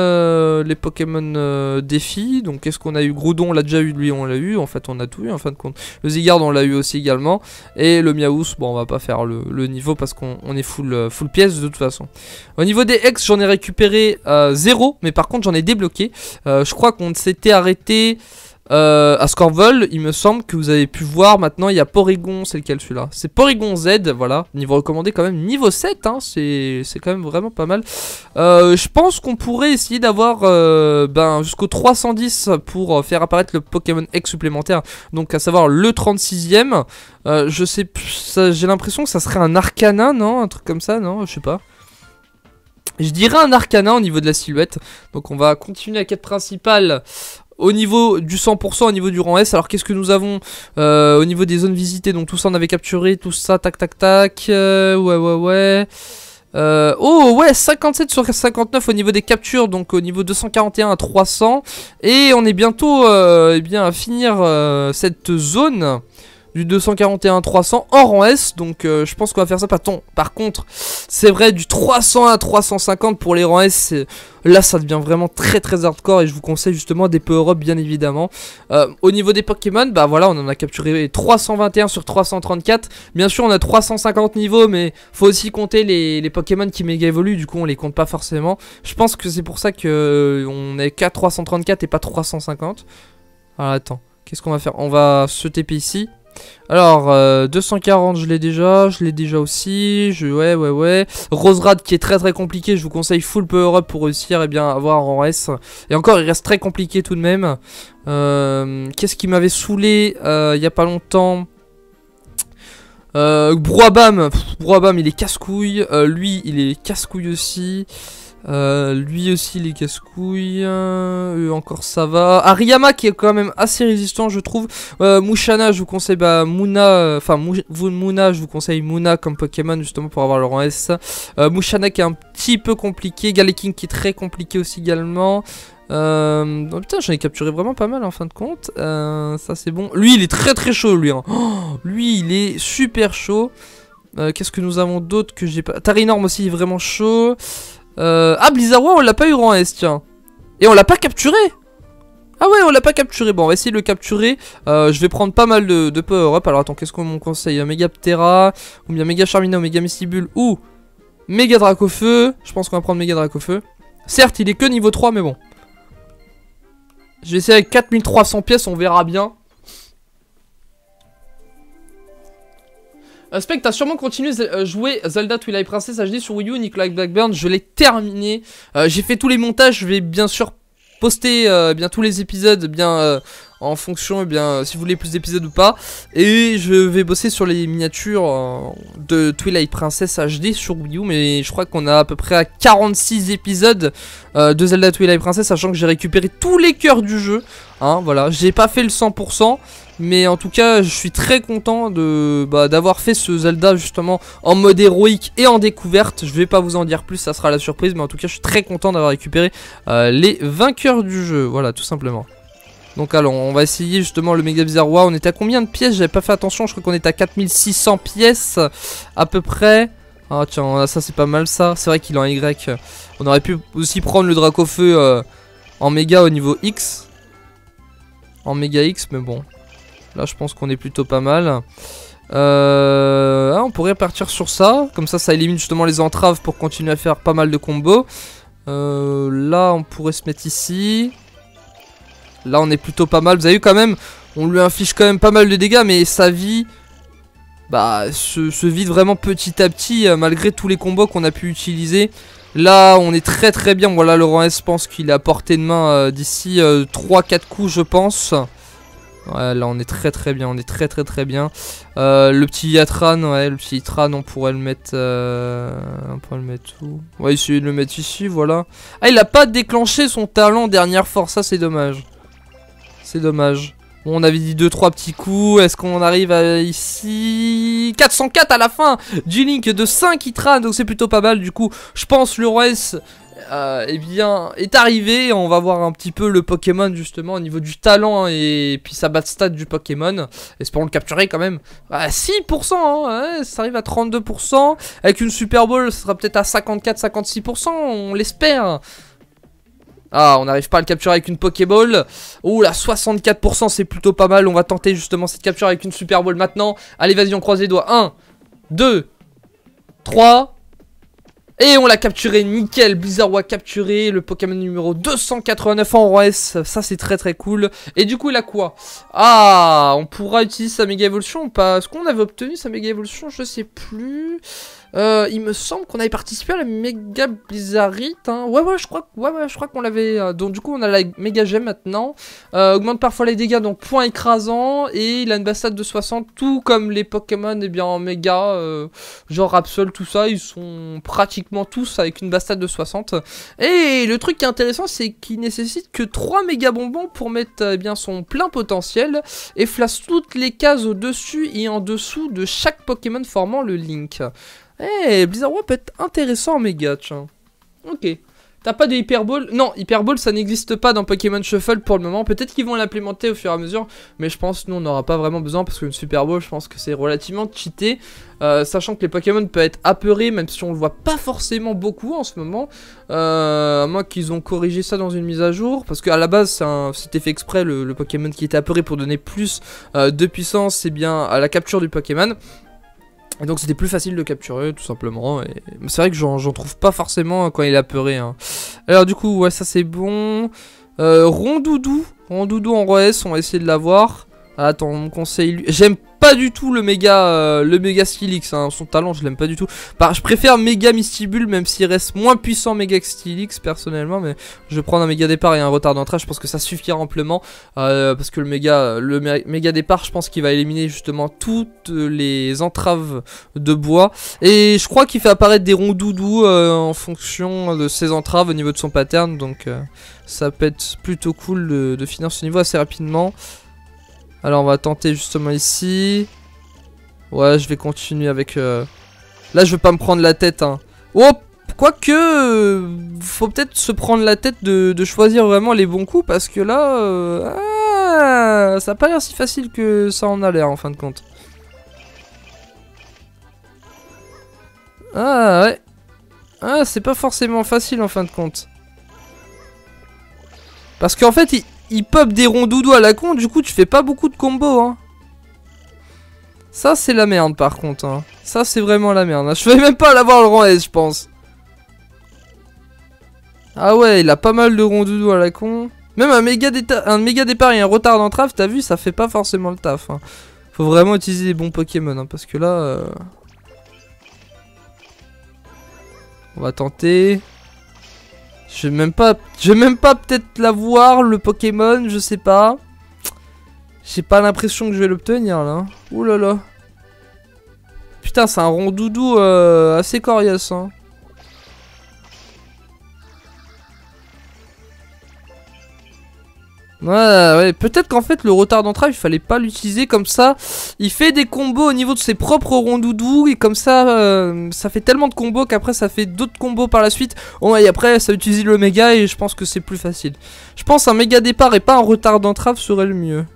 défis. Donc qu'est-ce qu'on a eu? Groudon on l'a déjà eu, lui on l'a eu, en fait on a tout eu en fin de compte. Le Zygarde on l'a eu aussi également. Et le Miaus, bon on va pas faire le niveau parce qu'on est full pièce de toute façon. Au niveau des X j'en ai récupéré 0. Mais par contre j'en ai débloqué. Je crois qu'on s'était arrêté à Scorvol, il me semble que vous avez pu voir maintenant, il y a Porygon, c'est lequel celui-là? C'est Porygon Z, voilà, niveau recommandé quand même, niveau 7, hein, c'est quand même vraiment pas mal. Je pense qu'on pourrait essayer d'avoir jusqu'au 310 pour faire apparaître le Pokémon X supplémentaire, donc à savoir le 36ème. Je sais, j'ai l'impression que ça serait un Arcana, non? Un truc comme ça, non? Je sais pas. Je dirais un Arcana au niveau de la silhouette. Donc on va continuer la quête principale au niveau du 100%, au niveau du rang S. Alors qu'est-ce que nous avons au niveau des zones visitées? Donc tout ça on avait capturé, tout ça, tac tac tac. Ouais. Oh ouais, 57 sur 59 au niveau des captures, donc au niveau 241 à 300. Et on est bientôt eh bien, à finir cette zone du 241 à 300 en rang S, donc je pense qu'on va faire ça. Par contre, c'est vrai, du 300 à 350 pour les rangs S, là ça devient vraiment très très hardcore et je vous conseille justement des power-up bien évidemment. Au niveau des Pokémon, bah voilà, on en a capturé 321 sur 334. Bien sûr, on a 350 niveaux, mais faut aussi compter les Pokémon qui méga évoluent, du coup on les compte pas forcément. Je pense que c'est pour ça que on est qu'à 334 et pas 350. Alors attends, qu'est-ce qu'on va faire? On va se TP ici. Alors 240 je l'ai déjà aussi, ouais. Roserad qui est très très compliqué, je vous conseille full power up pour réussir et bien avoir en S. Et encore il reste très compliqué tout de même. Qu'est-ce qui m'avait saoulé il y a pas longtemps? Brouabam, il est casse-couille, lui il est casse-couille aussi. Lui aussi les casse-couilles, encore ça va. Ariyama qui est quand même assez résistant je trouve. Mushana je vous conseille Muna, Muna je vous conseille Muna comme Pokémon justement pour avoir le rang S. Mushana qui est un petit peu compliqué, Galeking qui est très compliqué aussi également. Oh putain j'en ai capturé vraiment pas mal en fin de compte. Ça c'est bon. Lui il est très très chaud lui hein. Lui il est super chaud. Qu'est-ce que nous avons d'autre que j'ai pas? Tarinorm aussi est vraiment chaud. Blizzardwa on l'a pas eu rang S tiens. Et on l'a pas capturé. Ah ouais on l'a pas capturé. Bon on va essayer de le capturer. Je vais prendre pas mal de power up. Alors attends qu'est-ce qu'on me conseille? Megaptera ou bien Mega Charmina ou Mega Mistibule ou Mega Dracofeu. Je pense qu'on va prendre Mega Dracofeu. Certes il est que niveau 3 mais bon. Je vais essayer avec 4300 pièces, on verra bien. Spec, t'as sûrement continué à jouer Zelda Twilight Princess HD sur Wii U, Nicolas Blackburn, je l'ai terminé. J'ai fait tous les montages, je vais bien sûr poster bien tous les épisodes, bien en fonction, si vous voulez plus d'épisodes ou pas. Et je vais bosser sur les miniatures de Twilight Princess HD sur Wii U, mais je crois qu'on a à peu près à 46 épisodes de Zelda Twilight Princess, sachant que j'ai récupéré tous les cœurs du jeu. Hein, voilà, j'ai pas fait le 100%. Mais en tout cas je suis très content d'avoir fait ce Zelda justement en mode héroïque et en découverte. Je vais pas vous en dire plus, ça sera la surprise. Mais en tout cas je suis très content d'avoir récupéré les vainqueurs du jeu. Voilà tout simplement. Donc alors on va essayer justement le Mega Bizarrois. On était à combien de pièces? J'avais pas fait attention, je crois qu'on était à 4600 pièces à peu près. Ah tiens ça c'est pas mal ça. C'est vrai qu'il est en Y. On aurait pu aussi prendre le Dracofeu en méga au niveau X. En méga X mais bon. Là je pense qu'on est plutôt pas mal. On pourrait partir sur ça. Comme ça élimine justement les entraves pour continuer à faire pas mal de combos. Là on pourrait se mettre ici. Là on est plutôt pas mal. Vous avez vu quand même, on lui inflige quand même pas mal de dégâts. Mais sa vie se vide vraiment petit à petit malgré tous les combos qu'on a pu utiliser. Là on est très très bien. Voilà le rang S, je pense qu'il est à portée de main d'ici 3-4 coups je pense. Ouais là on est très très bien, on est très bien. Le petit Yatran, ouais le petit Yatran on pourrait le mettre où? On va essayer de le mettre ici, voilà. Ah il a pas déclenché son talent dernière force, ça c'est dommage. C'est dommage. Bon, on avait dit 2-3 petits coups, est-ce qu'on arrive à ici? 404 à la fin du Link de 5 Yatran, donc c'est plutôt pas mal du coup. Je pense le reste eh bien, est arrivé. On va voir un petit peu le Pokémon justement au niveau du talent et puis sa base stat du Pokémon. Espérons le capturer quand même. 6%, hein, ouais, ça arrive à 32%. Avec une Super Ball, ça sera peut-être à 54-56%, on l'espère. Ah, on n'arrive pas à le capturer avec une Pokéball. Ouh là, 64%, c'est plutôt pas mal. On va tenter justement cette capture avec une Super Ball maintenant. Allez, vas-y, on croise les doigts. 1, 2, 3... Et on l'a capturé, nickel, Blizzard a capturé le Pokémon numéro 289 en rang S, ça c'est très très cool. Et du coup il a quoi? Ah, on pourra utiliser sa Mega Evolution ou pas? Est-ce qu'on avait obtenu sa Mega Evolution? Je sais plus. Il me semble qu'on avait participé à la Mega Blizzardite, hein. Ouais, je crois qu'on l'avait. Donc du coup on a la Mega Gem maintenant. Augmente parfois les dégâts, donc point écrasant. Et il a une base stat de 60, tout comme les Pokémon et bien en Mega, genre Absol, tout ça, ils sont pratiquement tous avec une base stat de 60. Et le truc qui est intéressant, c'est qu'il nécessite que 3 méga bonbons pour mettre eh bien son plein potentiel et flash toutes les cases au-dessus et en dessous de chaque Pokémon formant le Link. Eh, Blizzard peut être intéressant en méga, tiens. Ok. T'as pas de Hyper Ball? Non, Hyper Ball ça n'existe pas dans Pokémon Shuffle pour le moment. Peut-être qu'ils vont l'implémenter au fur et à mesure. Mais je pense que nous on n'aura pas vraiment besoin parce qu'une Super Ball je pense que c'est relativement cheaté. Sachant que les Pokémon peuvent être apeurés même si on le voit pas forcément beaucoup en ce moment. À moins qu'ils ont corrigé ça dans une mise à jour. Parce qu'à la base c'était fait exprès le Pokémon qui était apeuré pour donner plus de puissance. C'est bien à la capture du Pokémon. Et donc c'était plus facile de capturer tout simplement. Et c'est vrai que j'en trouve pas forcément quand il est apeuré, hein. Alors du coup ouais ça c'est bon. Rondoudou en ROS, on va essayer de l'avoir. Attends, on me conseille. J'aime pas du tout le méga Stylix, hein. Son talent je l'aime pas du tout. Je préfère méga Mistibule même s'il reste moins puissant méga Stylix personnellement. Mais je vais prendre un méga départ et un retard d'entrée. Je pense que ça suffira amplement. Parce que le méga départ je pense qu'il va éliminer justement toutes les entraves de bois. Et je crois qu'il fait apparaître des rondoudous en fonction de ses entraves au niveau de son pattern. Donc ça peut être plutôt cool de finir ce niveau assez rapidement. Alors on va tenter justement ici. Ouais, je vais continuer avec... Là je veux pas me prendre la tête, hein. Oh, quoique faut peut-être se prendre la tête de choisir vraiment les bons coups. Parce que là ça a pas l'air si facile que ça en a l'air en fin de compte. Ah ouais. Ah, c'est pas forcément facile en fin de compte. Parce qu'en fait il pop des rondoudous à la con, du coup tu fais pas beaucoup de combos, hein. Ça c'est la merde par contre, hein. Ça c'est vraiment la merde, hein. Je vais même pas l'avoir le rang S je pense. Ah ouais, il a pas mal de rondoudous à la con. Même un méga départ et un retard d'entrave, t'as vu, ça fait pas forcément le taf, hein. Faut vraiment utiliser les bons Pokémon, hein, parce que là... On va tenter... Je vais même pas peut-être l'avoir, le Pokémon, je sais pas. J'ai pas l'impression que je vais l'obtenir là. Ouh là là. Putain, c'est un rondoudou assez coriace, hein. Ouais, peut-être qu'en fait le retard d'entrave il fallait pas l'utiliser comme ça. Il fait des combos au niveau de ses propres rondoudous et comme ça, ça fait tellement de combos qu'après ça fait d'autres combos par la suite. Oh, et après ça utilise le méga et je pense que c'est plus facile. Je pense un méga départ et pas un retard d'entrave serait le mieux.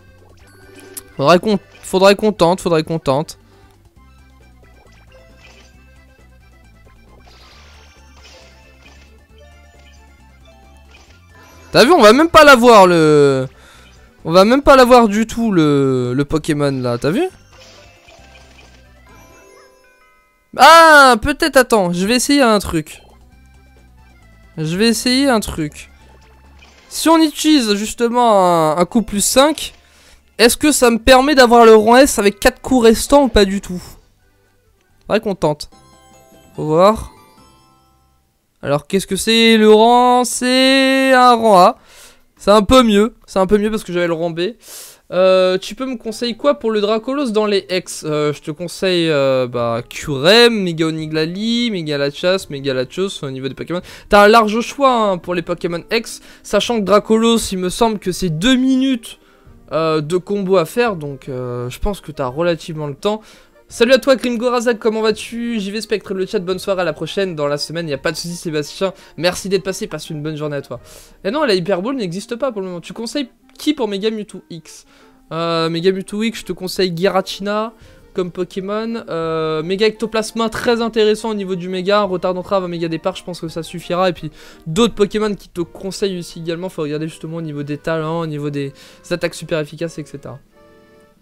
Faudrait qu'on tente. T'as vu, on va même pas l'avoir On va même pas l'avoir du tout le Pokémon là, t'as vu? Ah, peut-être, attends, je vais essayer un truc. Si on utilise justement un coup plus 5, est-ce que ça me permet d'avoir le rang S avec 4 coups restants ou pas du tout? Faudrait qu'on tente. Faut voir. Alors qu'est-ce que c'est le rang? C'est un rang A. C'est un peu mieux parce que j'avais le rang B. Tu peux me conseiller quoi pour le Dracolos dans les X? Je te conseille Curem, Mega Oniglali, Mega Lachas, Mega Lachos au niveau des Pokémon. T'as un large choix hein, pour les Pokémon X, sachant que Dracolos, il me semble que c'est 2 minutes de combo à faire, donc je pense que t'as relativement le temps. Salut à toi Grimgorazak, comment vas-tu? JV Spectre le chat, bonne soirée, à la prochaine dans la semaine, y a pas de soucis Sébastien, merci d'être passé, passe une bonne journée à toi. Et non, la Hyper Ball n'existe pas pour le moment. Tu conseilles qui pour Mega Mewtwo X? Mega Mewtwo X, je te conseille Giratina comme Pokémon. Mega Ectoplasma, très intéressant au niveau du Méga, retard d'entrave à Méga départ, je pense que ça suffira. Et puis d'autres Pokémon qui te conseillent aussi également, faut regarder justement au niveau des talents, au niveau des attaques super efficaces, etc.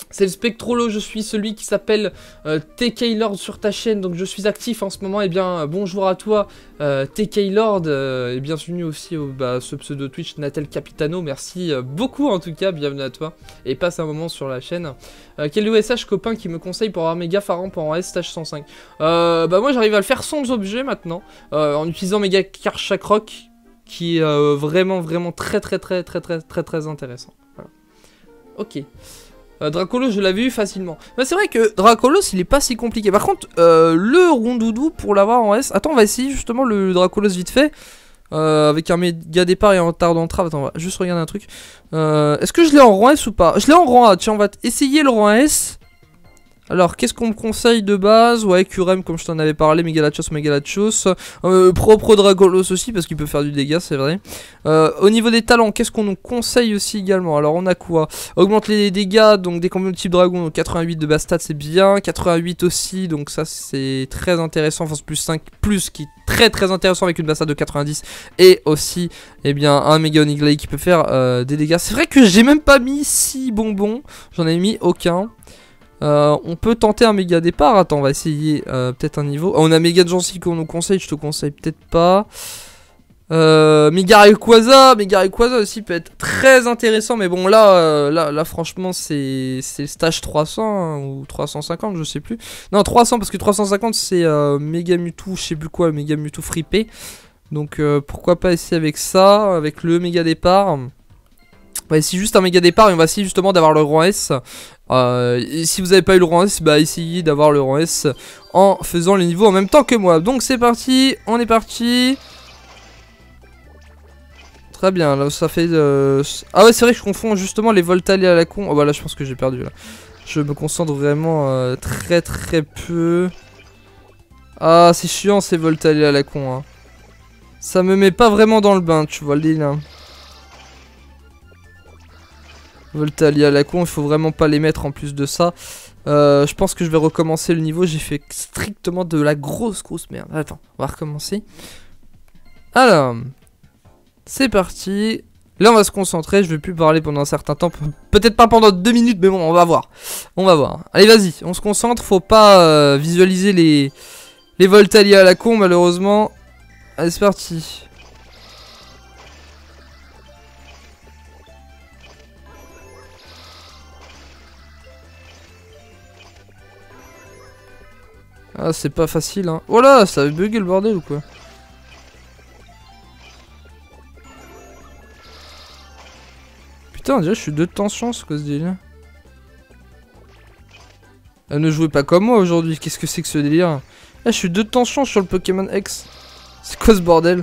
C'est le Spectrolo, je suis celui qui s'appelle TK Lord sur ta chaîne, donc je suis actif en ce moment. Et bien bonjour à toi TK Lord, et bienvenue aussi au ce pseudo Twitch Natel Capitano, merci beaucoup en tout cas, bienvenue à toi. Et passe un moment sur la chaîne. Quel OSH copain qui me conseille pour avoir mes gaffes à rampe en S stage 105? Bah moi j'arrive à le faire sans objet maintenant, en utilisant mes Car Chakrock, qui est vraiment très intéressant. Voilà. Ok. Dracolos, je l'avais eu facilement. Mais c'est vrai que Dracolos, il est pas si compliqué. Par contre, le Rondoudou, pour l'avoir en S... Attends, on va essayer justement le Dracolos vite fait. Avec un méga départ et un retard d'entrave. Attends, on va juste regarder un truc. Est-ce que je l'ai en rang S ou pas? Je l'ai en rang A. Tiens, on va essayer le rang S. Alors, qu'est-ce qu'on me conseille de base? Ouais, Curem, comme je t'en avais parlé, Megalachos. Propre Dracolos aussi, parce qu'il peut faire du dégât, c'est vrai. Au niveau des talents, qu'est-ce qu'on nous conseille aussi également? Alors, on a quoi? Augmente les dégâts, donc des combos de type dragon, donc 88 de base stat, c'est bien. 88 aussi, donc ça, c'est très intéressant. Force plus 5, plus, qui est très intéressant avec une base stat de 90. Et aussi, eh bien, un Mega Oniglai qui peut faire des dégâts. C'est vrai que j'ai même pas mis 6 bonbons, j'en ai mis aucun. On peut tenter un méga départ. Attends, on va essayer peut-être un niveau. Oh, on a méga Jancy qu'on nous conseille. Je te conseille peut-être pas. Méga Rayquaza aussi peut être très intéressant. Mais bon, là franchement, c'est le stage 300 hein, ou 350, je sais plus. Non, 300 parce que 350 c'est méga Mewtwo, je sais plus quoi, méga Mewtwo frippé. Donc pourquoi pas essayer avec ça, avec le méga départ. On va essayer juste un méga départ et on va essayer justement d'avoir le rang S. Et si vous n'avez pas eu le rang S, bah essayez d'avoir le rang S en faisant les niveaux en même temps que moi. Donc c'est parti, on est parti. Très bien, là ça fait... Ah ouais, c'est vrai que je confonds justement les Voltali à la con. Oh bah là je pense que j'ai perdu là. Je me concentre vraiment très peu. Ah c'est chiant ces Voltali à la con hein. Ça me met pas vraiment dans le bain, tu vois le délire. Voltali à la con, il faut vraiment pas les mettre en plus de ça. Je pense que je vais recommencer le niveau. J'ai fait strictement de la grosse merde. Attends, on va recommencer. Alors, c'est parti. Là, on va se concentrer. Je vais plus parler pendant un certain temps. Peut-être pas pendant 2 minutes, mais bon, on va voir. On va voir. Allez, vas-y, on se concentre. Faut pas visualiser les Voltali à la con, malheureusement. Allez, c'est parti. Ah c'est pas facile hein. Oh là, ça a bugué le bordel ou quoi? Putain, déjà je suis 2 de tension ce cause délire. Ne jouez pas comme moi aujourd'hui, qu'est-ce que c'est que ce délire? Là je suis 2 de tension sur le Pokémon X. C'est quoi ce bordel?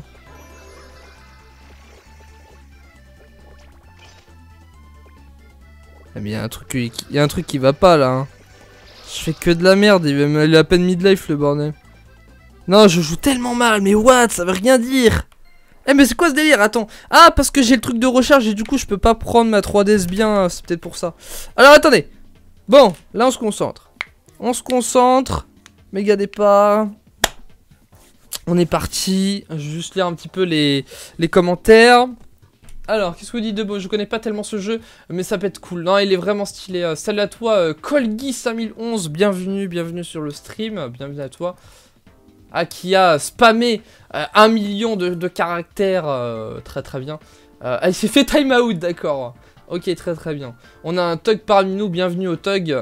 Ah mais y'a un truc qui va pas là hein. Je fais que de la merde, il est à peine midlife le bordel. Non, je joue tellement mal, mais what? Ça veut rien dire. Eh mais c'est quoi ce délire? Attends. Ah, parce que j'ai le truc de recharge et du coup je peux pas prendre ma 3DS bien, c'est peut-être pour ça. Alors attendez. Bon, là on se concentre. On se concentre. Méga départ. On est parti. Je vais juste lire un petit peu les commentaires. Alors, qu'est-ce que vous dites de beau? Je connais pas tellement ce jeu, mais ça peut être cool. Non, il est vraiment stylé. Salut à toi, Colgy5011. Bienvenue sur le stream. Bienvenue à toi. Ah, qui a spammé 1 million de caractères. Très bien. Ah, il s'est fait time out, d'accord. Ok, très bien. On a un Tug parmi nous. Bienvenue au Tug.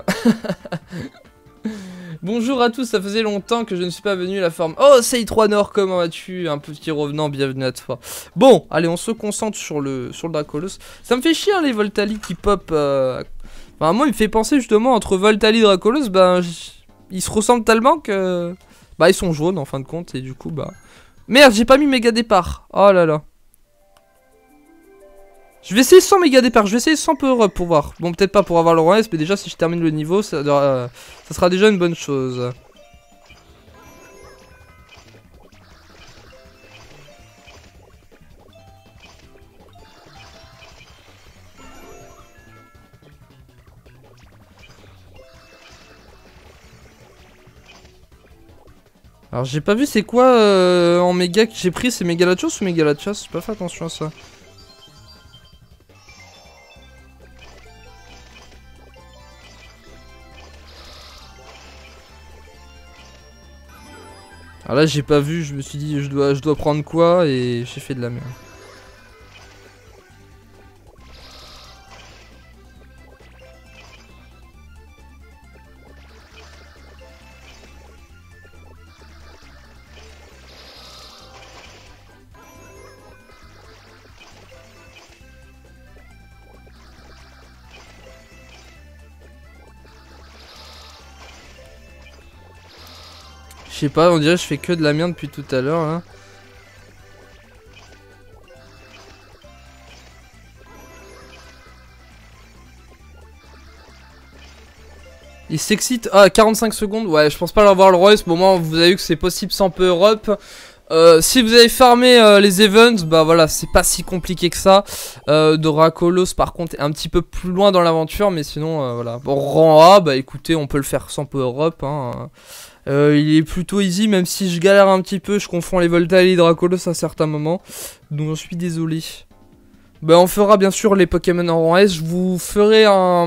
Bonjour à tous, ça faisait longtemps que je ne suis pas venu à la forme. Oh, Sei 3 Nord, comment vas-tu? Un petit revenant, bienvenue à toi. Bon, allez, on se concentre sur le Dracolos. Ça me fait chier, hein, les Voltali qui pop. Enfin, moi, il me fait penser justement entre Voltali et Dracolos, bah, ils se ressemblent tellement que. Bah, ils sont jaunes en fin de compte, et du coup, bah. Merde, j'ai pas mis méga départ. Oh là là. Je vais essayer sans méga départ, je vais essayer sans power up pour voir. Bon, peut-être pas pour avoir le rang S, mais déjà si je termine le niveau, ça sera déjà une bonne chose. Alors j'ai pas vu c'est quoi en méga que j'ai pris, c'est Megalachos ou Megalachos? J'ai pas fait attention à ça. Alors là j'ai pas vu, je me suis dit je dois prendre quoi et j'ai fait de la merde. Je sais pas, on dirait que je fais que de la merde depuis tout à l'heure là. Il s'excite. Ah, 45 secondes. Ouais, je pense pas l'avoir le roi. Ce moment, vous avez vu que c'est possible sans power up. Si vous avez farmé les events, bah voilà, c'est pas si compliqué que ça. Doracolos, par contre, est un petit peu plus loin dans l'aventure, mais sinon, voilà. Bon, rang A, bah écoutez, on peut le faire sans power up. Hein. Il est plutôt easy, même si je galère un petit peu. Je confonds les Volta et les Dracolos à certains moments. Donc, j'en suis désolé. Bah, on fera bien sûr les Pokémon en rang S. Je vous ferai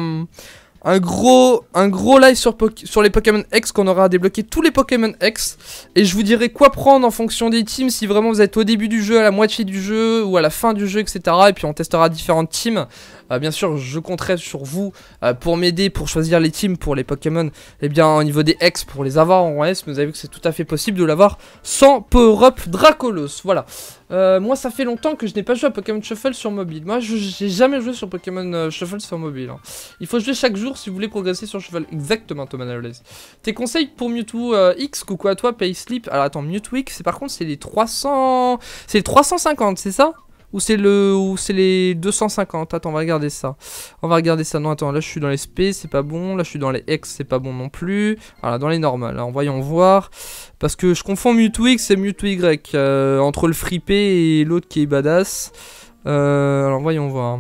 un gros live sur les Pokémon X qu'on aura débloqué tous les Pokémon X. Et je vous dirai quoi prendre en fonction des teams. Si vraiment vous êtes au début du jeu, à la moitié du jeu ou à la fin du jeu, etc. Et puis on testera différentes teams. Bien sûr, je compterai sur vous pour m'aider pour choisir les teams pour les Pokémon. Et bien au niveau des X pour les avoir en S. Mais vous avez vu que c'est tout à fait possible de l'avoir sans power-up Dracolos. Voilà. Moi ça fait longtemps que je n'ai pas joué à Pokémon Shuffle sur mobile. Moi j'ai jamais joué sur Pokémon Shuffle sur mobile. Hein. Il faut jouer chaque jour si vous voulez progresser sur Shuffle. Exactement Thomas Navles. Tes conseils pour Mewtwo X, coucou à toi Payslip. Alors attends, Mewtwo X, c'est par contre c'est les 300. C'est les 350, c'est ça? Ou c'est les 250? Attends, on va regarder ça. On va regarder ça. Non, attends, là je suis dans les SP, c'est pas bon. Là je suis dans les X, c'est pas bon non plus. Voilà, dans les normales. Alors voyons voir. Parce que je confonds Mewtwo X et Mewtwo Y. Entre le frippé et l'autre qui est badass. Alors voyons voir.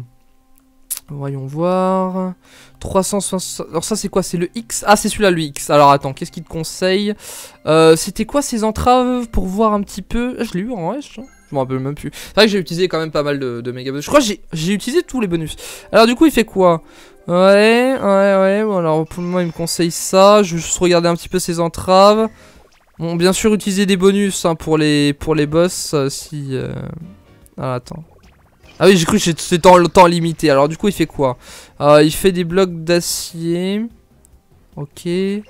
Voyons voir. 360. Alors ça c'est quoi? C'est le X? Ah c'est celui-là le X. Alors attends, qu'est-ce qu'il te conseille? C'était quoi ces entraves pour voir un petit peu? Je l'ai eu en wesh. Je me rappelle même plus. C'est vrai que j'ai utilisé quand même pas mal de méga bonus. Je crois que j'ai utilisé tous les bonus. Alors du coup il fait quoi? Ouais. Bon alors pour le moment il me conseille ça. Je vais juste regarder un petit peu ses entraves. Bon bien sûr utiliser des bonus hein, pour les boss si... Alors attends. Ah oui j'ai cru que c'était en temps limité. Alors du coup il fait quoi? Il fait des blocs d'acier. Ok.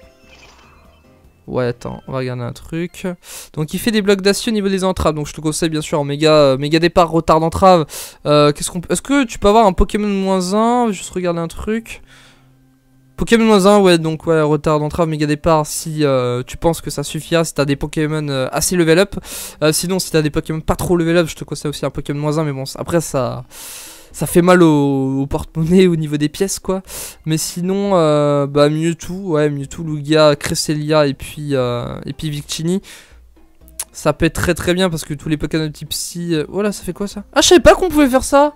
Ouais attends, on va regarder un truc. Donc il fait des blocs d'acier au niveau des entraves. Donc je te conseille bien sûr en méga départ, retard d'entrave. Est-ce que tu peux avoir un Pokémon -1? Juste regarder un truc. Pokémon -1, ouais, donc ouais, retard d'entrave, méga départ, si tu penses que ça suffira, si t'as des Pokémon assez level up. Sinon, si t'as des Pokémon pas trop level up, je te conseille aussi un Pokémon -1, mais bon, après ça fait mal au porte-monnaie au niveau des pièces, quoi. Mais sinon, bah Mewtwo, ouais, Mewtwo, Lugia, Cresselia et puis Victini. Ça peut être très très bien parce que tous les Pokémon de type Psy... Voilà, ça fait quoi ça? Ah, je savais pas qu'on pouvait faire ça!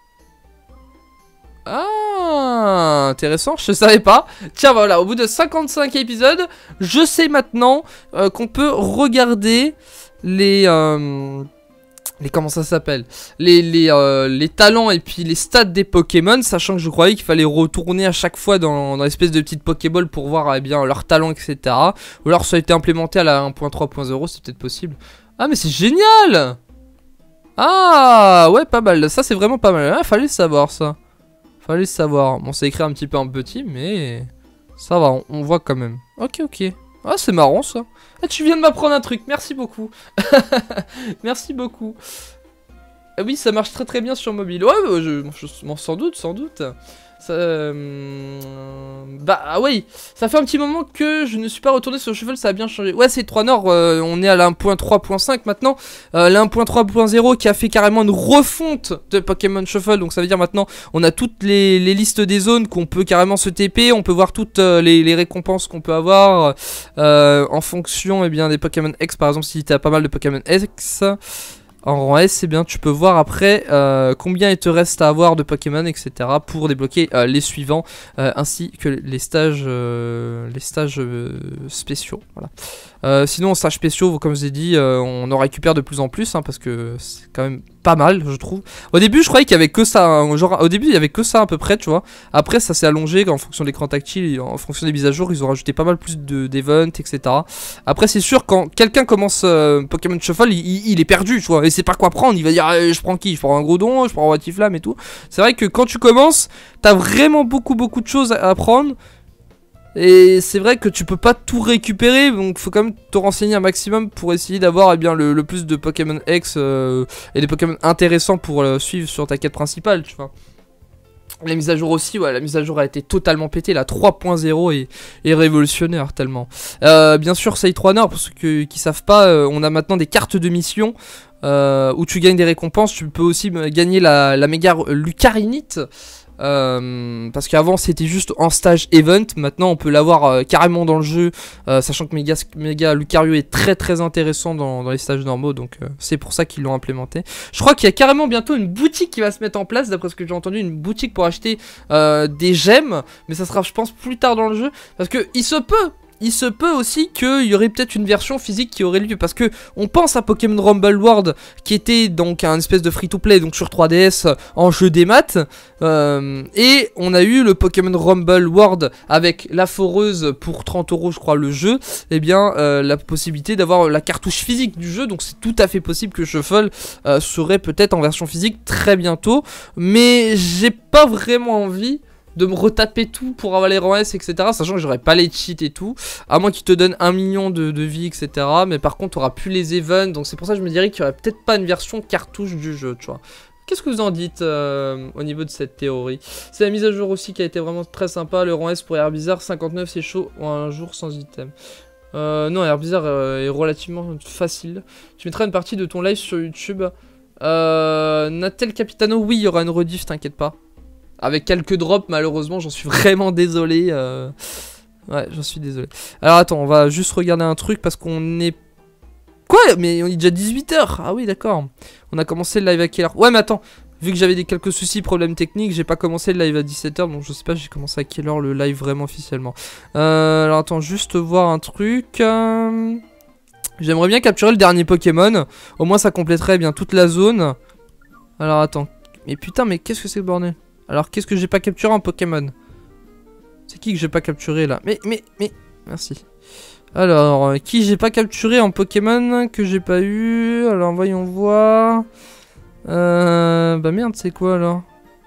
Ah, intéressant, je savais pas. Tiens, voilà, au bout de 55 épisodes, je sais maintenant qu'on peut regarder les comment ça s'appelle, les talents et puis les stats des Pokémon, sachant que je croyais qu'il fallait retourner à chaque fois dans l'espèce de petite Pokéball pour voir eh bien leurs talents, etc. Ou alors ça a été implémenté à la 1.3.0, c'est peut-être possible. Ah mais c'est génial! Ah ouais, pas mal, ça c'est vraiment pas mal, ah, fallait le savoir ça. Fallait le savoir. Bon, c'est écrit un petit peu en petit, mais ça va, on voit quand même. Ok. Ah, c'est marrant ça. Ah, tu viens de m'apprendre un truc, merci beaucoup. Merci beaucoup. Ah oui, ça marche très très bien sur mobile. Ouais, sans doute. Ça, bah ah oui, ça fait un petit moment que je ne suis pas retourné sur Shuffle, ça a bien changé. Ouais, c'est 3 Nord, on est à la 1.3.5 maintenant. La 1.3.0 qui a fait carrément une refonte de Pokémon Shuffle. Donc ça veut dire maintenant on a toutes les listes des zones qu'on peut carrément se TP. On peut voir toutes les récompenses qu'on peut avoir en fonction eh bien, des Pokémon X. Par exemple, si tu as pas mal de Pokémon X en rang S, eh bien, tu peux voir après combien il te reste à avoir de Pokémon, etc. pour débloquer les suivants, ainsi que les stages spéciaux. Voilà. Sinon, en stages spéciaux, comme je vous ai dit, on en récupère de plus en plus, hein, parce que c'est quand même pas mal, je trouve. Au début, je croyais qu'il y avait que ça, hein, genre au début, il y avait que ça à peu près, tu vois. Après, ça s'est allongé en fonction de l'écran tactile, en fonction des mises à jour, ils ont rajouté pas mal plus d'events, etc. Après, c'est sûr, quand quelqu'un commence Pokémon Shuffle, il est perdu, tu vois, et c'est pas quoi prendre. Il va dire, je prends qui? Je prends un Groudon, je prends un Watiflamme et tout. C'est vrai que quand tu commences, t'as vraiment beaucoup de choses à apprendre. Et c'est vrai que tu peux pas tout récupérer, donc faut quand même te renseigner un maximum pour essayer d'avoir eh bien, le plus de Pokémon X et des Pokémon intéressants pour suivre sur ta quête principale, tu vois. La mise à jour aussi, ouais, la mise à jour a été totalement pétée, la 3.0 est révolutionnaire tellement. Bien sûr, Side Runner, pour ceux qui savent pas, on a maintenant des cartes de mission où tu gagnes des récompenses, tu peux aussi gagner la méga Lucarinite. Parce qu'avant c'était juste en stage event, maintenant on peut l'avoir carrément dans le jeu, sachant que Mega Lucario est très intéressant dans les stages normaux, donc c'est pour ça qu'ils l'ont implémenté. Je crois qu'il y a carrément bientôt une boutique qui va se mettre en place, d'après ce que j'ai entendu, une boutique pour acheter des gemmes, mais ça sera je pense plus tard dans le jeu, parce que il se peut aussi qu'il y aurait peut-être une version physique qui aurait lieu, parce que on pense à Pokémon Rumble World qui était donc un espèce de free-to-play donc sur 3DS en jeu des maths, et on a eu le Pokémon Rumble World avec la foreuse pour 30 € je crois le jeu, et bien la possibilité d'avoir la cartouche physique du jeu, donc c'est tout à fait possible que Shuffle serait peut-être en version physique très bientôt, mais j'ai pas vraiment envie de me retaper tout pour avoir les rangs S, etc. Sachant que j'aurais pas les cheats et tout. À moins qu'ils te donnent 1 million de vie, etc. Mais par contre, t'auras plus les events. Donc c'est pour ça que je me dirais qu'il y aurait peut-être pas une version cartouche du jeu, tu vois. Qu'est-ce que vous en dites au niveau de cette théorie? C'est la mise à jour aussi qui a été vraiment très sympa. Le rang S pour Herbizarre, 59 c'est chaud ou un jour sans item. Non, Herbizarre est relativement facile. Tu mettras une partie de ton live sur YouTube. Natel Capitano, oui, il y aura une rediff, t'inquiète pas. Avec quelques drops, malheureusement, j'en suis vraiment désolé. Ouais, j'en suis désolé. Alors attends, on va juste regarder un truc parce qu'on est... Quoi? Mais on est déjà 18 h. Ah oui, d'accord. On a commencé le live à quelle heure? Ouais, mais attends. Vu que j'avais quelques soucis, problèmes techniques, j'ai pas commencé le live à 17 h. Donc je sais pas, j'ai commencé à quelle heure le live vraiment officiellement. Alors attends, juste voir un truc. J'aimerais bien capturer le dernier Pokémon. Au moins ça compléterait bien toute la zone. Alors attends. Mais putain, mais qu'est-ce que c'est le bordel? Alors qu'est-ce que j'ai pas capturé en Pokémon? C'est qui que j'ai pas capturé là? Mais, merci. Alors, qui j'ai pas capturé en Pokémon que j'ai pas eu? Alors voyons voir. Bah merde, c'est quoi alors?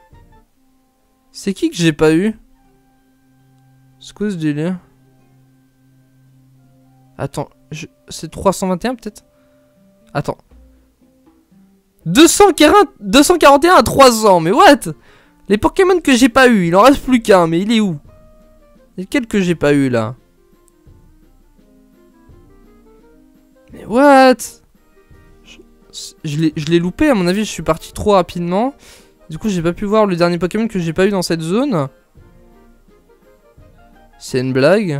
C'est qui que j'ai pas eu? C'est quoi ce délire? Attends, c'est 321 peut-être? Attends. 241 à 300, mais what? Les Pokémon que j'ai pas eu, il en reste plus qu'un, mais il est où? Lequel que j'ai pas eu là? Mais what? Je l'ai loupé, à mon avis, je suis parti trop rapidement. Du coup, j'ai pas pu voir le dernier Pokémon que j'ai pas eu dans cette zone. C'est une blague?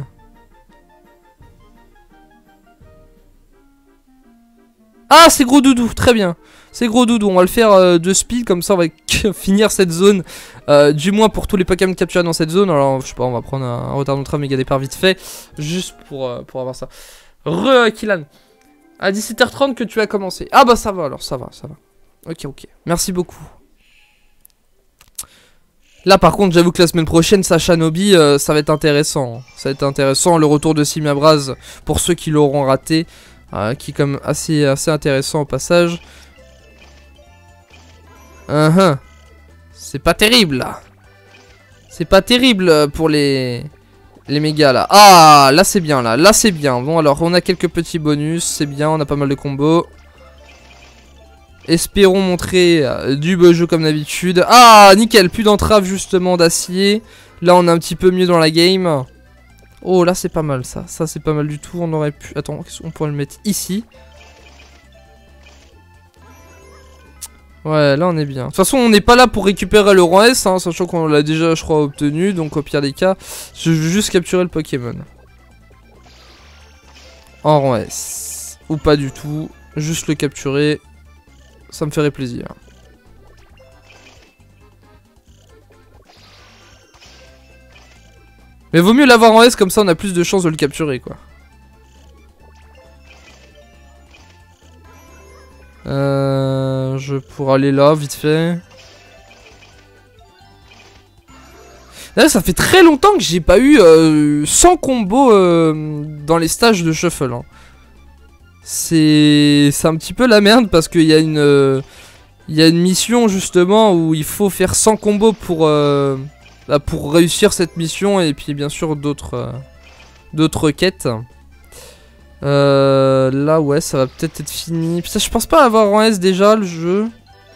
Ah, c'est Gros Doudou, très bien. C'est Gros Doudou, on va le faire de speed, comme ça on va finir cette zone. Du moins pour tous les Pokémon capturés dans cette zone. Alors, je sais pas, on va prendre un retard notre méga départ vite fait. Juste pour avoir ça. Killan. À 17 h 30 que tu as commencé. Ah bah ça va alors, ça va. Ok. Merci beaucoup. Là par contre, j'avoue que la semaine prochaine, Shinobi, ça va être intéressant. Ça va être intéressant, le retour de Simiabraz, pour ceux qui l'auront raté. Qui est quand même assez intéressant au passage. C'est pas terrible là. C'est pas terrible pour les mégas là. Ah, là c'est bien là. Là c'est bien. Bon alors on a quelques petits bonus. C'est bien, on a pas mal de combos. Espérons montrer du beau jeu comme d'habitude. Ah, nickel. Plus d'entrave justement d'acier. Là on est un petit peu mieux dans la game. Oh là c'est pas mal ça. Ça c'est pas mal du tout. On aurait pu... Attends, on pourrait le mettre ici. Ouais, là on est bien. De toute façon, on n'est pas là pour récupérer le rang S, hein, sachant qu'on l'a déjà, je crois, obtenu. Donc au pire des cas, je veux juste capturer le Pokémon. En rang S. Ou pas du tout. Juste le capturer. Ça me ferait plaisir. Mais vaut mieux l'avoir en S, comme ça on a plus de chances de le capturer, quoi. large pour aller là, vite fait. Là, ça fait très longtemps que j'ai pas eu 100 combos dans les stages de shuffle. Hein. C'est un petit peu la merde parce qu'il y a une mission justement où il faut faire 100 combos pour réussir cette mission et puis bien sûr d'autres quêtes. Là ouais ça va peut-être être fini. Putain, je pense pas avoir en S déjà le jeu.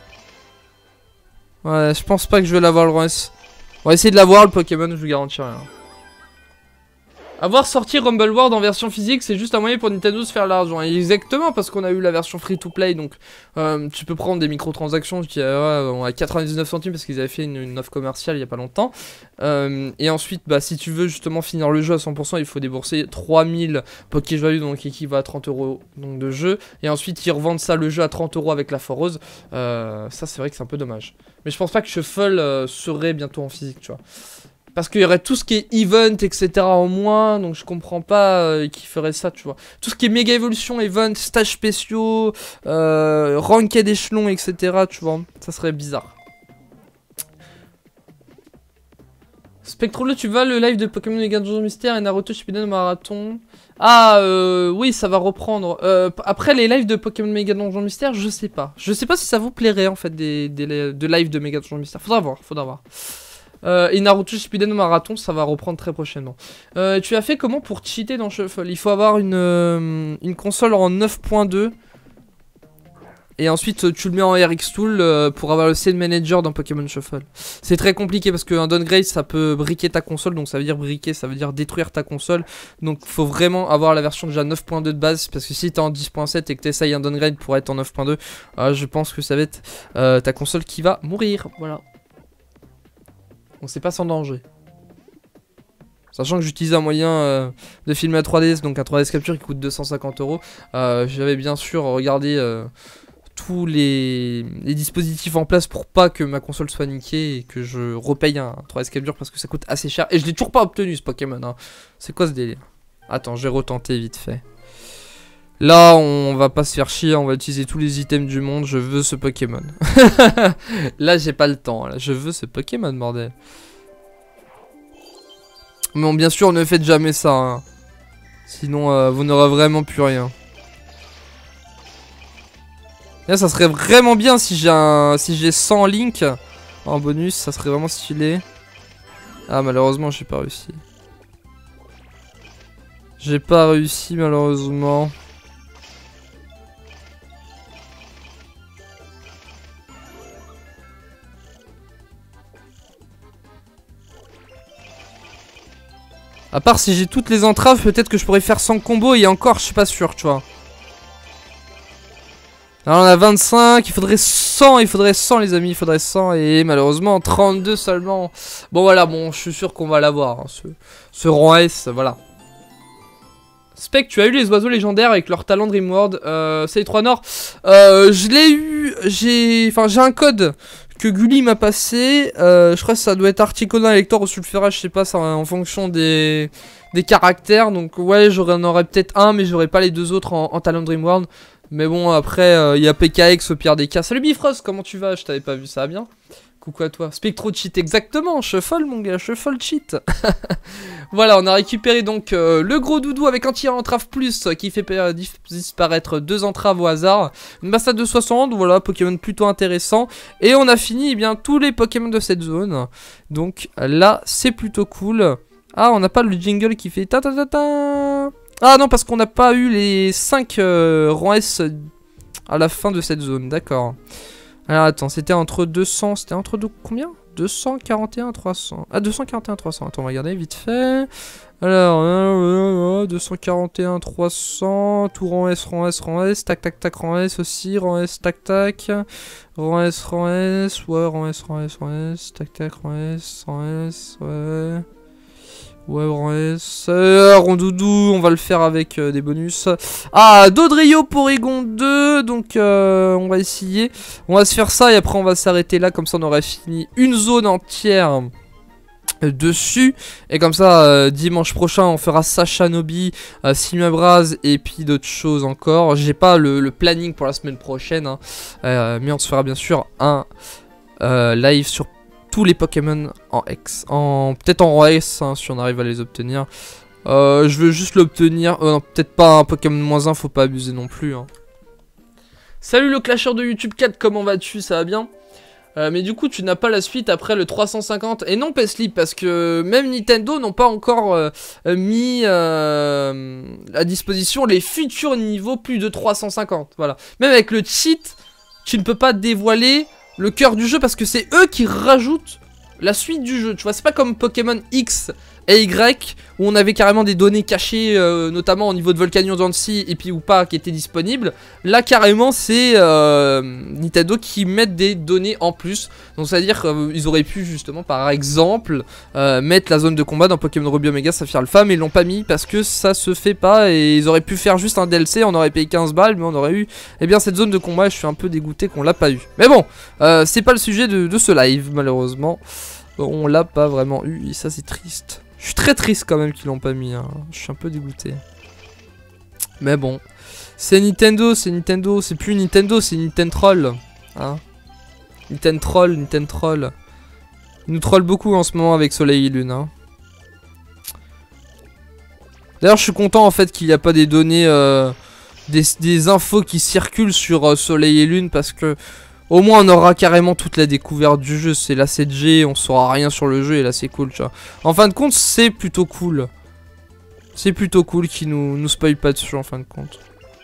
Ouais je pense pas que je vais l'avoir le en S. On va essayer de l'avoir le Pokémon, je vous garantis rien. Avoir sorti Rumble World en version physique, c'est juste un moyen pour Nintendo de se faire l'argent. Exactement, parce qu'on a eu la version free-to-play, donc tu peux prendre des microtransactions qui à 99 centimes parce qu'ils avaient fait une offre commerciale il y a pas longtemps. Et ensuite, bah, si tu veux justement finir le jeu à 100%, il faut débourser 3000 Poké-Value, donc équivaut à 30 € donc, de jeu. Et ensuite, ils revendent ça le jeu à 30 € avec la foreuse. Ça, c'est vrai que c'est un peu dommage. Mais je pense pas que Shuffle serait bientôt en physique, tu vois. Parce qu'il y aurait tout ce qui est event, etc. en moins, donc je comprends pas qui ferait ça, tu vois. Tout ce qui est méga évolution, event, stages spéciaux, ranked échelon, etc. Tu vois, ça serait bizarre. Spectrolo, tu vas le live de Pokémon Mega Donjon Mystère et Naruto Shippuden Marathon. Ah, oui, ça va reprendre. Après les lives de Pokémon Mega Donjon Mystère, je sais pas. Je sais pas si ça vous plairait en fait de lives de Mega Donjon Mystère. Faudra voir, faudra voir. Et Naruto Shippuden Marathon, ça va reprendre très prochainement. Tu as fait comment pour cheater dans Shuffle? Il faut avoir une console en 9.2. Et ensuite tu le mets en RX Tool pour avoir le Scene Manager dans Pokémon Shuffle. C'est très compliqué parce qu'un downgrade ça peut briquer ta console. Donc ça veut dire briquer, ça veut dire détruire ta console. Donc faut vraiment avoir la version déjà 9.2 de base. Parce que si t'es en 10.7 et que t'essayes un downgrade pour être en 9.2, je pense que ça va être ta console qui va mourir. Voilà. Donc c'est pas sans danger. Sachant que j'utilise un moyen de filmer à 3DS, donc un 3DS Capture qui coûte 250 €. J'avais bien sûr regardé tous les dispositifs en place pour pas que ma console soit niquée et que je repaye un 3DS Capture parce que ça coûte assez cher. Et je l'ai toujours pas obtenu ce Pokémon. Hein. C'est quoi ce délire? Attends, je vais retenter vite fait. Là, on va pas se faire chier, on va utiliser tous les items du monde, je veux ce Pokémon. Là, j'ai pas le temps, là. Je veux ce Pokémon, bordel. Mais bon, bien sûr, ne faites jamais ça, hein. Sinon, vous n'aurez vraiment plus rien. Là, ça serait vraiment bien si j'ai 100 Link en bonus, ça serait vraiment stylé. Ah, malheureusement, j'ai pas réussi. J'ai pas réussi, malheureusement. À part si j'ai toutes les entraves, peut-être que je pourrais faire 100 combos et encore, je suis pas sûr, tu vois. Alors on a 25, il faudrait 100 les amis, il faudrait 100 et malheureusement 32 seulement. Bon voilà, bon je suis sûr qu'on va l'avoir, hein, ce rang S, voilà. Spec, tu as eu les oiseaux légendaires avec leur talent Dreamworld, c'est les 3 Nord. Je l'ai eu, j'ai un code que Gulli m'a passé, je crois que ça doit être Articuno, Elector ou Sulfura, je sais pas, ça en fonction des caractères, donc ouais j'en aurais peut-être un mais j'aurais pas les deux autres en talent Dreamworld. Mais bon après il y a PKX au pire des cas. Salut Bifrost, comment tu vas? Je t'avais pas vu, ça va bien? Coucou à toi. Spectro cheat, exactement, Shuffle mon gars, Shuffle cheat. Voilà, on a récupéré donc le gros doudou avec un tir entrave plus qui fait disparaître 2 entraves au hasard. Une bastade de 60, voilà, Pokémon plutôt intéressant. Et on a fini eh bien tous les Pokémon de cette zone. Donc là, c'est plutôt cool. Ah, on n'a pas le jingle qui fait ta ta ta ta. Ah non, parce qu'on n'a pas eu les 5 rangs S à la fin de cette zone, d'accord. Alors attends, c'était entre 200, c'était entre combien? 241, 300. Ah, 241, 300. Attends, on va regarder vite fait. Alors, 241, 300. Tout rang S, rang S, rang S. Tac, tac, tac, rang S aussi. Rang S, tac, tac. Rang S, rang S. Ouais, rang S, rang S, rang S. Tac, tac, rang S, ouais. Ouais, rang S. Rondoudou, on va le faire avec des bonus. Ah, Dodrio Porygon 2. Donc, on va essayer. On va se faire ça et après, on va s'arrêter là. Comme ça, on aurait fini une zone entière dessus. Et comme ça, dimanche prochain, on fera Sacha Nobi, Simabraz et puis d'autres choses encore. J'ai pas le planning pour la semaine prochaine, hein. Mais on se fera bien sûr un live sur tous les Pokémon en X. Peut-être en S, hein, si on arrive à les obtenir. Je veux juste l'obtenir. Peut-être pas un Pokémon -1, faut pas abuser non plus, hein. Salut le clasheur de YouTube 4, comment vas-tu? Ça va bien? Mais du coup tu n'as pas la suite après le 350. Et non Pesli, parce que même Nintendo n'ont pas encore mis à disposition les futurs niveaux plus de 350. Voilà. Même avec le cheat, tu ne peux pas dévoiler le cœur du jeu parce que c'est eux qui rajoutent la suite du jeu. Tu vois, c'est pas comme Pokémon X et Y où on avait carrément des données cachées, notamment au niveau de Volcanion Dancy et puis ou pas qui étaient disponibles. Là carrément c'est Nintendo qui mettent des données en plus. Donc c'est à dire qu'ils auraient pu justement par exemple mettre la zone de combat dans Pokémon Ruby Omega Saphir Alpha, mais ils l'ont pas mis parce que ça se fait pas. Et ils auraient pu faire juste un DLC, on aurait payé 15 balles mais on aurait eu cette zone de combat. Je suis un peu dégoûté qu'on l'a pas eu. Mais bon, c'est pas le sujet de ce live malheureusement. On l'a pas vraiment eu et ça c'est triste. Je suis très triste quand même qu'ils l'ont pas mis, hein. Je suis un peu dégoûté. Mais bon. C'est Nintendo, c'est plus Nintendo, c'est Nintendo Troll. Hein, Nintendo Troll. Ils nous trollent beaucoup en ce moment avec Soleil et Lune, hein. D'ailleurs je suis content en fait qu'il n'y a pas des données, des infos qui circulent sur Soleil et Lune parce que au moins on aura carrément toute la découverte du jeu. C'est la 7G, on saura rien sur le jeu et là c'est cool, tu vois. En fin de compte c'est plutôt cool. C'est plutôt cool qu'ils nous spoil pas dessus en fin de compte.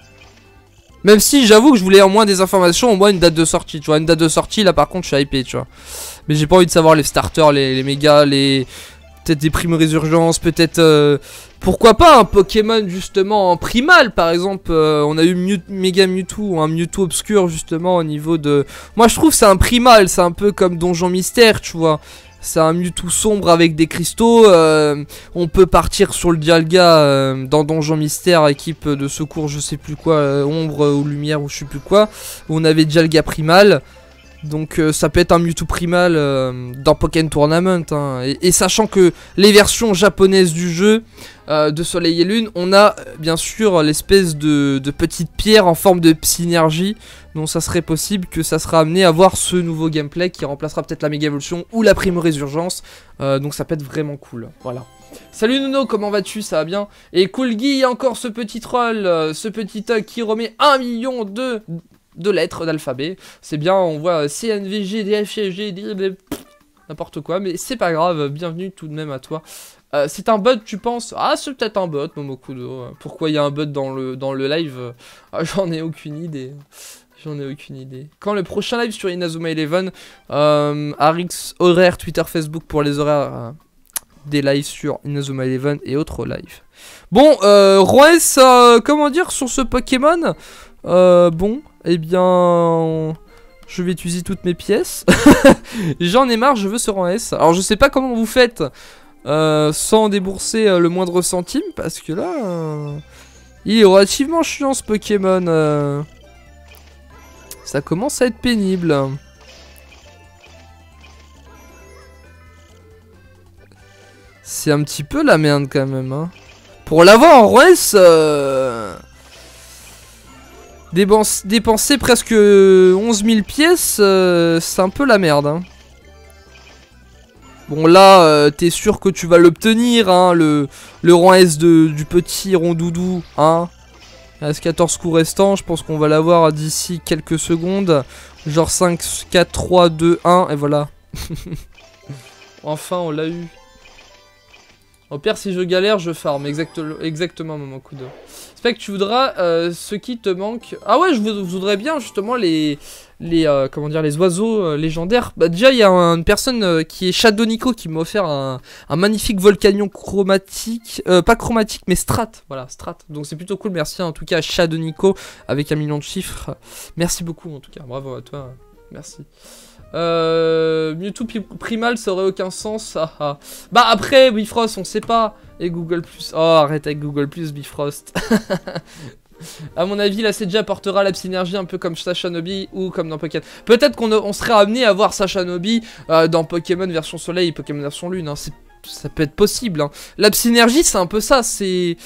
Même si j'avoue que je voulais au moins des informations, au moins une date de sortie, tu vois. Une date de sortie là par contre je suis hypé, tu vois. Mais j'ai pas envie de savoir les starters, les mégas, peut-être des primes résurgences, peut-être pourquoi pas un Pokémon justement en primal par exemple. On a eu Mega Mewtwo ou un Mewtwo obscur justement au niveau de... Moi je trouve c'est un primal, c'est un peu comme Donjon Mystère, tu vois. C'est un Mewtwo sombre avec des cristaux. On peut partir sur le Dialga dans Donjon Mystère, équipe de secours je sais plus quoi, ombre ou lumière ou je sais plus quoi. Où on avait Dialga primal. Donc ça peut être un Mewtwo primal dans Pokémon Tournament, hein. Et sachant que les versions japonaises du jeu de Soleil et Lune, on a bien sûr l'espèce de petite pierre en forme de Psynergie. Donc ça serait possible que ça sera amené à voir ce nouveau gameplay qui remplacera peut-être la Méga Evolution ou la Prime Résurgence. Donc ça peut être vraiment cool, voilà. Salut Nuno, comment vas-tu? Ça va bien? Et Cool Guy, il y a encore ce petit troll, ce petit Tug qui remet 1 million de lettres d'alphabet. C'est bien, on voit CNVG, DFG, n'importe quoi, mais c'est pas grave, bienvenue tout de même à toi. C'est un bot tu penses? Ah c'est peut-être un bot Momokudo. Pourquoi il y a un bot dans le live? J'en ai aucune idée. J'en ai aucune idée. Quand le prochain live sur Inazuma Eleven? Arix horaire Twitter Facebook pour les horaires des lives sur Inazuma Eleven et autres lives. Bon, Roes, comment dire sur ce Pokémon? Bon, eh bien, je vais utiliser toutes mes pièces. J'en ai marre, je veux ce rang S. Alors je sais pas comment vous faites sans débourser le moindre centime, parce que là, il est relativement chiant ce Pokémon. Ça commence à être pénible. C'est un petit peu la merde quand même, hein. Pour l'avoir en RS, dépenser presque 11 000 pièces, c'est un peu la merde, hein. Bon là, t'es sûr que tu vas l'obtenir, hein, le rang S du petit rondoudou, hein. Il reste 14 coups restants, je pense qu'on va l'avoir d'ici quelques secondes. Genre 5, 4, 3, 2, 1, et voilà. Enfin, on l'a eu. Au pire, si je galère, je farm. Exactement, mon coup de. C'est que tu voudras ce qui te manque. Ah ouais, je voudrais bien justement comment dire, les oiseaux légendaires. Bah déjà, il y a une personne qui est Shadonico qui m'a offert un magnifique Volcanion chromatique. Pas chromatique, mais strat. Voilà, strat. Donc c'est plutôt cool. Merci en tout cas à Shadonico avec 1 million de chiffres. Merci beaucoup en tout cas. Bravo à toi. Merci. Mewtwo primal ça aurait aucun sens. Bah après Bifrost on sait pas. Et Google Plus. Oh arrête avec Google Plus Bifrost. A mon avis la CJ apportera la synergie un peu comme Sacha Nobi ou comme dans Pokémon. Peut-être qu'on serait amené à voir Sacha Nobi dans Pokémon version Soleil et Pokémon version Lune, hein. ça peut être possible. Hein. La synergie, c'est un peu ça. C'est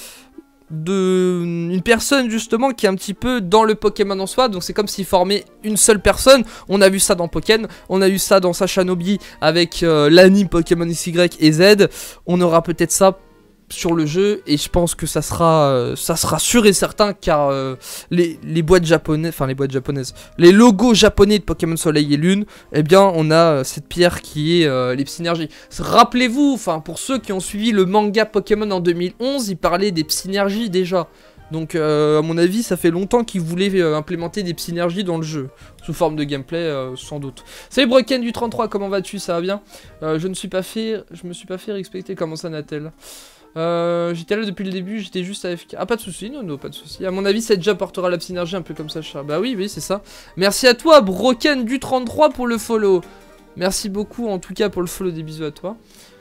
une personne justement qui est un petit peu dans le Pokémon en soi. Donc c'est comme s'il formait une seule personne. On a vu ça dans Pokken. On a eu ça dans Sashanobi avec l'anime Pokémon XY et Z. On aura peut-être ça sur le jeu et je pense que ça sera sûr et certain car les boîtes japonaises, les logos japonais de Pokémon Soleil et Lune, eh bien on a cette pierre qui est les synergies. Rappelez-vous, enfin pour ceux qui ont suivi le manga Pokémon en 2011, ils parlaient des synergies déjà. Donc à mon avis ça fait longtemps qu'ils voulaient implémenter des synergies dans le jeu. Sous forme de gameplay sans doute. Salut Broken du 33, comment vas-tu? Ça va bien? Je me suis pas fait respecter, comment ça Natel? J'étais là depuis le début, j'étais juste AFK. Ah pas de soucis, non, pas de soucis. À mon avis ça déjà portera la synergie un peu comme ça, Charles. Bah oui, c'est ça. Merci à toi Broken du 33 pour le follow. Merci beaucoup en tout cas pour le follow, des bisous à toi.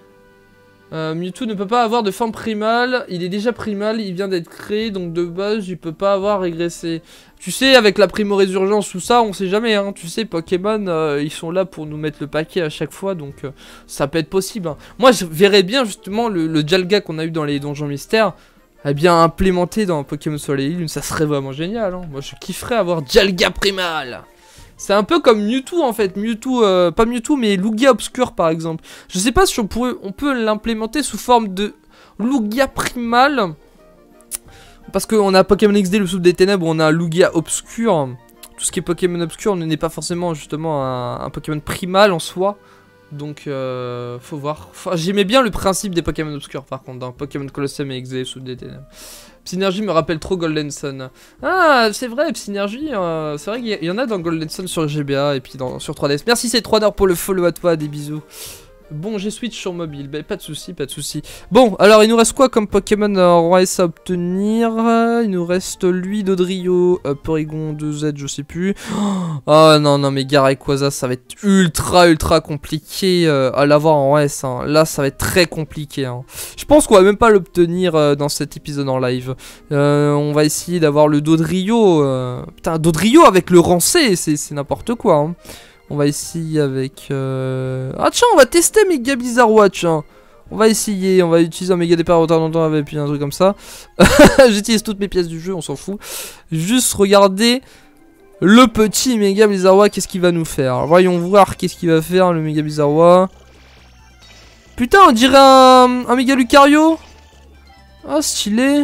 Mewtwo ne peut pas avoir de forme primale, il est déjà primal, il vient d'être créé, donc de base il peut pas avoir régressé. Tu sais, avec la primo-résurgence, tout ça, on sait jamais, hein. Tu sais, Pokémon, ils sont là pour nous mettre le paquet à chaque fois, donc ça peut être possible. Hein. Moi, je verrais bien justement le Dialga qu'on a eu dans les donjons mystères, eh bien implémenté dans Pokémon Soleil et Lune, ça serait vraiment génial. Hein. Moi, je kifferais avoir Dialga primal. C'est un peu comme Mewtwo en fait, pas Mewtwo mais Lugia Obscur par exemple. Je sais pas si on peut l'implémenter sous forme de Lugia Primal. Parce qu'on a Pokémon XD, le souffle des ténèbres, on a un Lugia Obscur. Tout ce qui est Pokémon Obscur n'est pas forcément justement un Pokémon Primal en soi. Donc faut voir. J'aimais bien le principe des Pokémon Obscurs par contre, dans Pokémon Colosseum et XD, le souffle des ténèbres. Psynergie me rappelle trop Golden Sun. Ah, c'est vrai, Psynergie, c'est vrai qu'il y en a dans Golden Sun sur GBA et puis sur 3DS. Merci C3 pour le follow à toi, des bisous. Bon, j'ai switch sur mobile, bah, pas de soucis, pas de soucis. Bon, alors il nous reste quoi comme Pokémon Roi S à obtenir? Il nous reste lui, Dodrio, Porygon 2Z, je sais plus. Oh non, mais Rayquaza, ça va être ultra compliqué à l'avoir en S. Hein. Là, ça va être très compliqué. Hein. Je pense qu'on va même pas l'obtenir dans cet épisode en live. On va essayer d'avoir le Dodrio. Putain, Dodrio avec le rang C, c'est n'importe quoi. Hein. On va essayer avec... Ah tiens, on va tester Mega Blizzard tiens. On va essayer, on va utiliser un Méga Départ retardant avec puis un truc comme ça. J'utilise toutes mes pièces du jeu, on s'en fout. Juste regarder le petit Méga Blizzard, qu'est-ce qu'il va nous faire. Alors, voyons voir qu'est-ce qu'il va faire le Méga Blizzard. Putain, on dirait un Méga Lucario. Ah, stylé.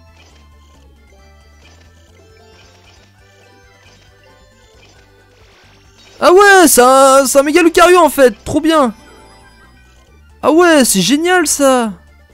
Ah ouais, c'est un méga Lucario en fait, trop bien. Ah ouais, c'est génial ça.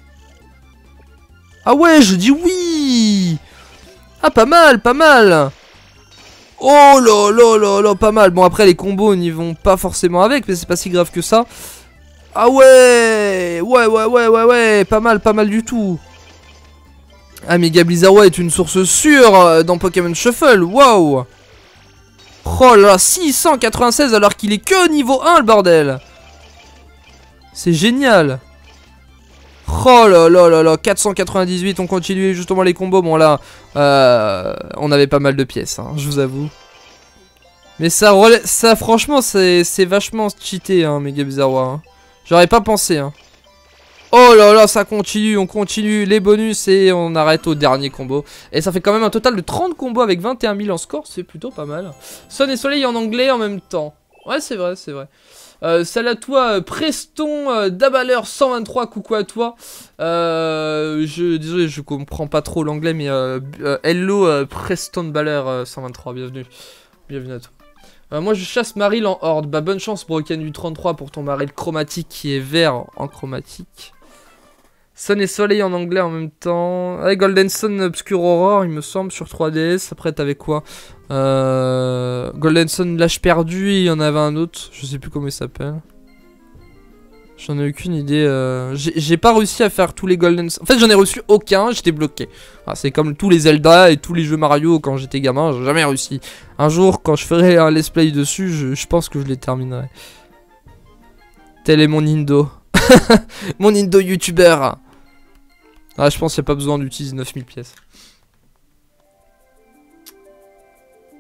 Ah ouais, je dis oui. Ah pas mal, pas mal. Oh là, pas mal. Bon après les combos n'y vont pas forcément avec, mais c'est pas si grave que ça. Ah ouais, ouais, pas mal du tout. Ah Mega Blizzard est une source sûre dans Pokémon Shuffle, waouh. Oh là là, 696 alors qu'il est que niveau 1 le bordel. C'est génial. Oh là là, 498, on continue justement les combos. Bon là, on avait pas mal de pièces, hein, je vous avoue. Mais ça franchement, c'est vachement cheaté, hein, Mega Bizarre. Hein. J'aurais pas pensé, hein. Oh là là, ça continue, on continue les bonus et on arrête au dernier combo. Et ça fait quand même un total de 30 combos avec 21 000 en score, c'est plutôt pas mal. Sun et Soleil en anglais en même temps. Ouais, c'est vrai, c'est vrai. Salut à toi, Preston Dabaleur 123, coucou à toi. Désolé, je comprends pas trop l'anglais, mais hello Preston Baller 123, bienvenue. Bienvenue à toi. Moi je chasse Marill en horde. Bah bonne chance Broken du 33 pour ton Marill chromatique qui est vert en chromatique. Sun et Soleil en anglais en même temps. Avec Golden Sun Obscure Aurore il me semble sur 3DS. Après t'avais quoi Golden Sun L'âge perdu et il y en avait un autre. Je sais plus comment il s'appelle. J'en ai aucune idée. J'ai pas réussi à faire tous les Golden Sun. En fait j'en ai reçu aucun, j'étais bloqué. Ah, c'est comme tous les Zelda et tous les jeux Mario quand j'étais gamin, j'ai jamais réussi. Un jour quand je ferai un let's play dessus, je pense que je les terminerai. Tel est mon Indo. Mon Indo YouTuber. Ah, je pense qu'il n'y a pas besoin d'utiliser 9000 pièces.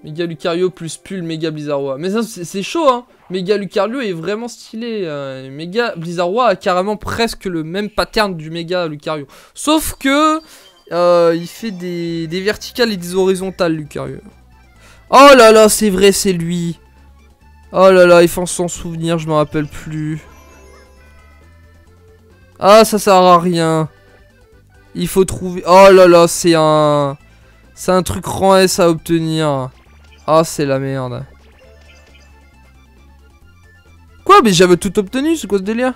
Méga Lucario plus pull Méga Blizzardroid. Mais ça, c'est chaud, hein. Méga Lucario est vraiment stylé. Méga Blizzardroid a carrément presque le même pattern du Méga Lucario. Sauf que il fait des verticales et des horizontales, Lucario. Oh là là, c'est vrai, c'est lui. Oh là là, il faut s'en souvenir, je me rappelle plus. Ah, ça sert à rien. Il faut trouver... Oh là là, c'est un... C'est un truc rang S à obtenir. Ah, c'est la merde. Quoi? Mais j'avais tout obtenu, c'est quoi ce délire?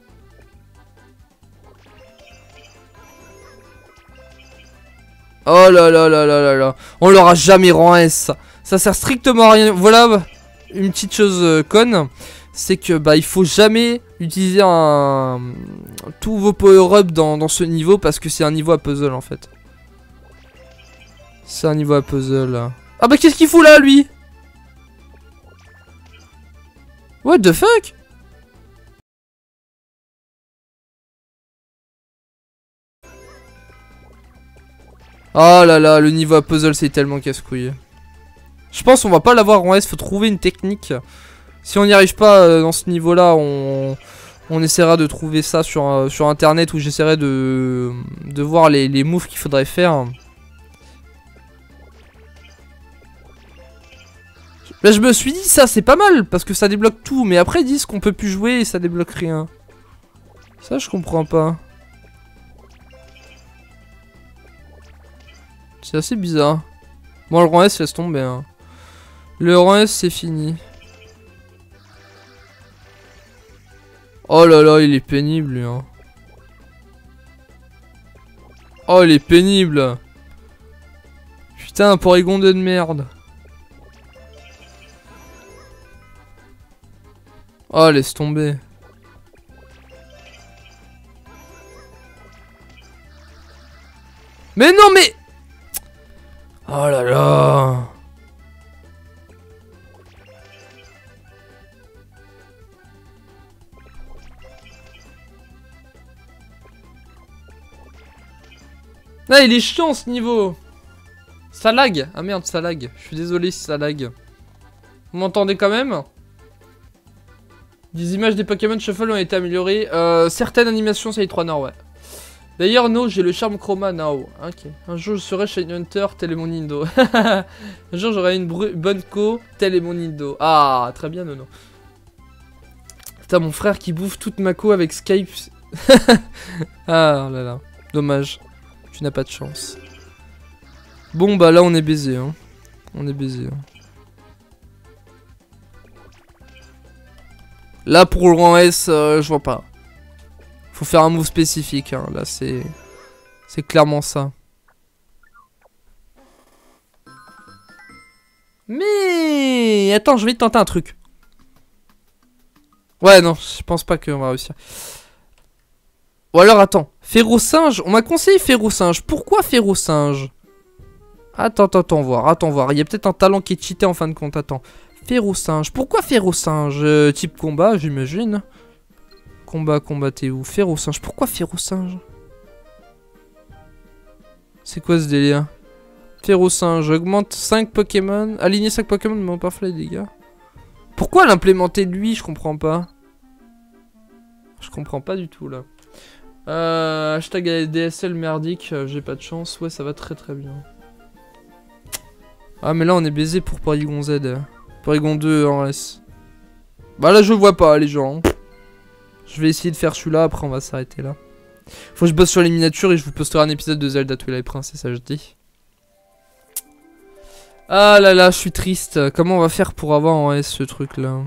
Oh là là là là là là. On l'aura jamais rang S. Ça sert strictement à rien. Voilà une petite chose conne. C'est que bah il faut jamais utiliser tous vos power-up dans ce niveau. Parce que c'est un niveau à puzzle en fait. C'est un niveau à puzzle. Ah bah qu'est-ce qu'il fout là lui? What the fuck? Oh là là, le niveau à puzzle c'est tellement casse-couille. Je pense qu'on va pas l'avoir en S, faut trouver une technique. Si on n'y arrive pas dans ce niveau là, on essaiera de trouver ça sur internet, où j'essaierai de voir les moves qu'il faudrait faire. Là je me suis dit ça c'est pas mal, parce que ça débloque tout, mais après ils disent qu'on peut plus jouer et ça débloque rien. Ça je comprends pas. C'est assez bizarre. Bon, le rang S laisse tomber. Hein. Le rang S c'est fini. Oh là là, il est pénible lui. Hein. Oh, il est pénible. Putain, un Porygon de merde. Oh, laisse tomber. Mais non, mais... Oh là là. Ah, il est chiant ce niveau. Ça lag. Ah merde, ça lag. Je suis désolé si ça lag. Vous m'entendez quand même? Des images des Pokémon Shuffle ont été améliorées. Certaines animations, ça y est 3 Nord, ouais. D'ailleurs, no, j'ai le charme chroma now. Ok. Un jour, je serai Shiny Hunter, tel est mon Nindo. Un jour, j'aurai une bonne co, tel est mon Nindo. Ah, très bien, Nono. Putain, mon frère qui bouffe toute ma co avec Skype. Ah là là. Dommage. Tu n'as pas de chance. Bon, bah là, on est baisé. Hein. On est baisé. Hein. Là, pour le rang S, je vois pas. Faut faire un move spécifique, hein. Là c'est clairement ça. Mais attends, je vais tenter un truc. Ouais non, je pense pas qu'on va réussir. Ou alors attends, Férocinge, on m'a conseillé Férocinge. Pourquoi Férocinge? Attends voir, attends voir. Il y a peut-être un talent qui est cheaté en fin de compte, attends. Férocinge, pourquoi Férocinge? Type combat, j'imagine. Combattez où? Férocinge. Pourquoi Férocinge? C'est quoi ce délire? Férocinge. Augmente 5 Pokémon. Aligner 5 Pokémon de mon parfait les dégâts. Pourquoi l'implémenter lui? Je comprends pas. Je comprends pas du tout là. Hashtag DSL merdique. J'ai pas de chance. Ouais, ça va très très bien. Ah, mais là on est baisé pour Porygon Z. Porygon 2 en S. Bah là je vois pas les gens. Je vais essayer de faire celui-là, après on va s'arrêter là. Faut que je bosse sur les miniatures et je vous posterai un épisode de Zelda Twilight Princess HD. Ah là là, je suis triste. Comment on va faire pour avoir en S ce truc là?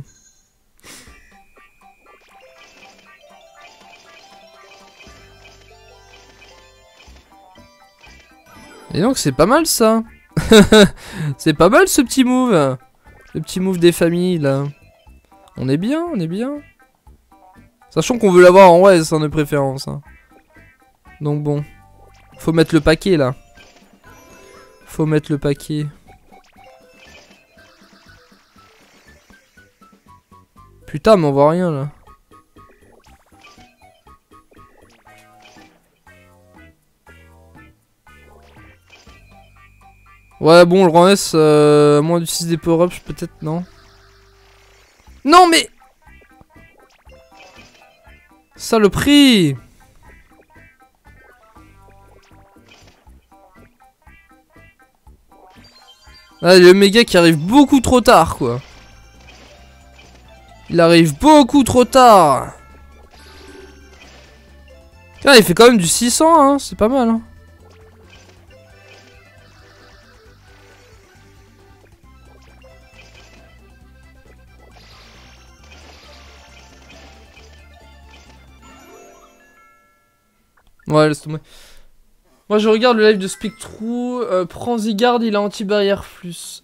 Et donc c'est pas mal ça. C'est pas mal ce petit move. Le petit move des familles là. On est bien, on est bien. Sachant qu'on veut l'avoir en S hein, de préférence. Hein. Donc bon. Faut mettre le paquet là. Faut mettre le paquet. Putain mais on voit rien là. Ouais, bon, le rang S, moins d'utiliser des power-ups, peut-être, non. Non, mais... Saloperie. Ah, le méga qui arrive beaucoup trop tard, quoi. Il arrive beaucoup trop tard. Ah, il fait quand même du 600, hein, c'est pas mal, hein. Ouais, laisse tomber. Moi, je regarde le live de Spectrou. Prends Zygarde, il a anti-barrière plus.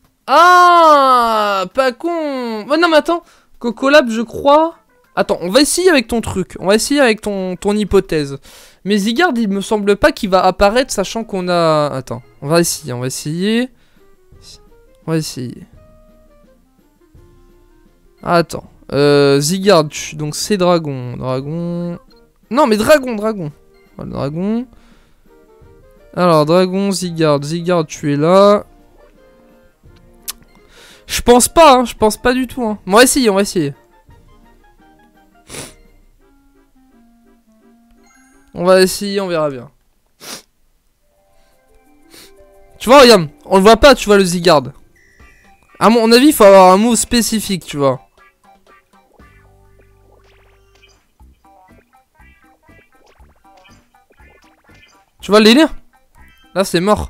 Ah, pas con. Oh, non, mais attends. Cocolab, je crois. Attends, on va essayer avec ton truc. On va essayer avec ton hypothèse. Mais Zygarde, il me semble pas qu'il va apparaître, sachant qu'on a... Attends, on va essayer, on va essayer. On va essayer. Attends. Zygarde, donc c'est dragon. Dragon... Non, mais dragon. Voilà, dragon. Alors, dragon, Zygarde. Zygarde, tu es là. Je pense pas, hein. Je pense pas du tout, hein. On va essayer, on va essayer. On va essayer, on verra bien. Tu vois, regarde, on le voit pas, tu vois, le Zygarde. À mon avis, il faut avoir un mot spécifique, tu vois. Tu vois le délire? Là, c'est mort.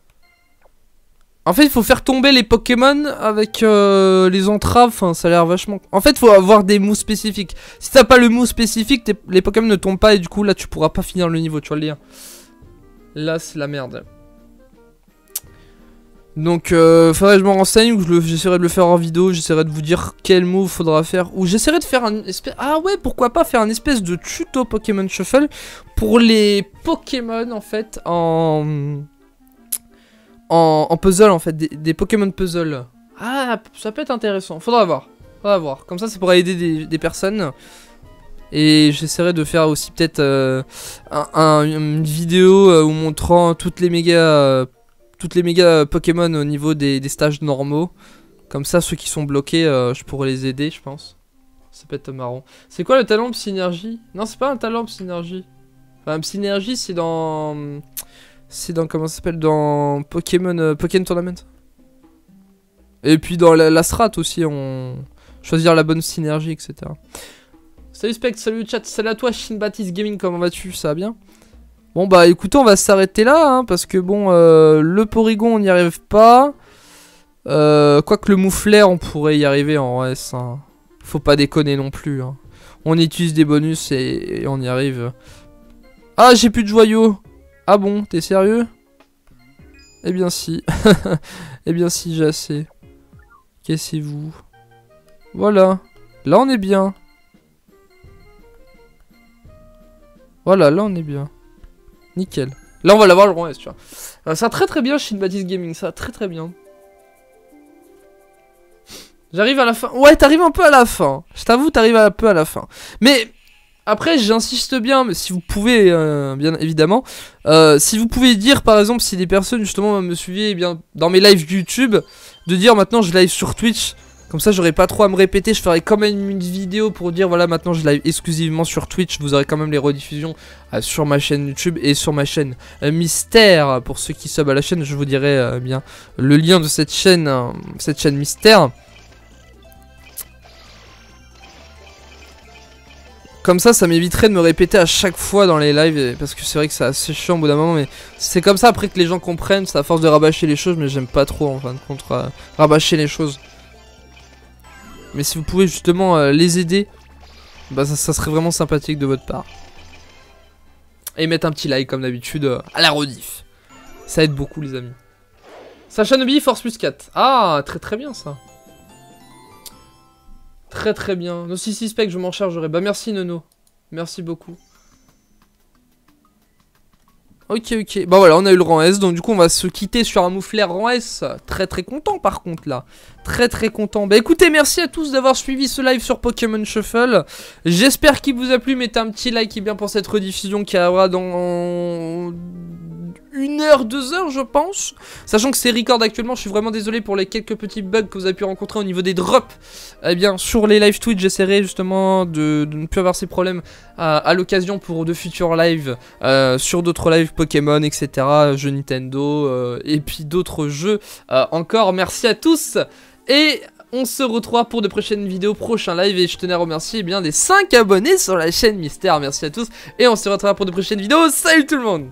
En fait, il faut faire tomber les Pokémon avec les entraves. Enfin, ça a l'air vachement... En fait, il faut avoir des moves spécifiques. Si t'as pas le move spécifique, les Pokémon ne tombent pas et du coup, là, tu pourras pas finir le niveau. Tu vois le lien? Là, c'est la merde. Donc, faudrait que je me renseigne ou j'essaierai de le faire en vidéo. J'essaierai de vous dire quel move faudra faire. Ou j'essaierai de faire un espèce... Ah ouais, pourquoi pas faire un espèce de tuto Pokémon Shuffle pour les Pokémon, en fait, en puzzle, en fait. Des Pokémon puzzle. Ah, ça peut être intéressant. Faudra voir. Faudra voir. Comme ça pourra aider des personnes. Et j'essaierai de faire aussi peut-être une vidéo où montrant toutes les méga Pokémon au niveau des stages normaux. Comme ça, ceux qui sont bloqués, je pourrais les aider, je pense. Ça peut être marrant. C'est quoi le talent Psynergie? Non, c'est pas un talent Psynergie. Enfin, Psynergie, c'est dans... C'est dans... Comment ça s'appelle? Dans Pokémon Tournament. Et puis dans la strat aussi, on... Choisir la bonne synergie, etc. Salut Spect, salut chat, salut à toi Shin Baptiste Gaming, comment vas-tu? Ça va bien? Bon bah écoutez, on va s'arrêter là, hein, parce que bon, le Porygon on n'y arrive pas. Quoique le Mouflair on pourrait y arriver en S, hein. Faut pas déconner non plus, hein. On utilise des bonus et on y arrive. Ah, j'ai plus de joyaux. Ah bon, t'es sérieux? Eh bien si. Eh bien si, j'ai assez. Cassez-vous. Voilà. Là on est bien. Voilà, là on est bien. Nickel. Là on va l'avoir le rang S, tu vois. Ça va très bien chez Baptiste Gaming, ça va très bien. J'arrive à la fin. Ouais, t'arrives un peu à la fin. Je t'avoue, t'arrives un peu à la fin. Mais après, j'insiste bien, mais si vous pouvez, bien évidemment, si vous pouvez dire par exemple si des personnes justement me suivaient eh bien dans mes lives YouTube, de dire maintenant je live sur Twitch. Comme ça, j'aurais pas trop à me répéter. Je ferai quand même une vidéo pour dire voilà, maintenant je live exclusivement sur Twitch. Vous aurez quand même les rediffusions sur ma chaîne YouTube et sur ma chaîne Mystère. Pour ceux qui sub à la chaîne, je vous dirai bien le lien de cette chaîne Mystère. Comme ça m'éviterait de me répéter à chaque fois dans les lives. Parce que c'est vrai que c'est assez chiant au bout d'un moment. Mais c'est comme ça après que les gens comprennent. C'est à force de rabâcher les choses. Mais j'aime pas trop en fin de compte rabâcher les choses. Mais si vous pouvez justement les aider, bah ça serait vraiment sympathique de votre part. Et mettre un petit like comme d'habitude à la rediff. Ça aide beaucoup les amis. Sacha Nobi, Force plus 4. Ah, très bien ça. Très bien. No 6 spec, je m'en chargerai. Bah merci Nono. Merci beaucoup. Ok. Bah voilà, on a eu le rang S. Donc du coup, on va se quitter sur un Mouflair rang S. Très content par contre là. Très content. Bah écoutez, merci à tous d'avoir suivi ce live sur Pokémon Shuffle. J'espère qu'il vous a plu. Mettez un petit like et bien pour cette rediffusion qui arrivera dans 1 heure, 2 heures je pense. Sachant que c'est record actuellement, je suis vraiment désolé pour les quelques petits bugs que vous avez pu rencontrer au niveau des drops. Eh bien sur les live Twitch j'essaierai justement de ne plus avoir ces problèmes à l'occasion pour de futurs lives sur d'autres lives Pokémon etc, jeux Nintendo et puis d'autres jeux encore. Merci à tous et on se retrouvera pour de prochaines vidéos, prochains lives. Et je tenais à remercier bien les 5 abonnés sur la chaîne Mystère. Merci à tous. Et on se retrouvera pour de prochaines vidéos. Salut tout le monde!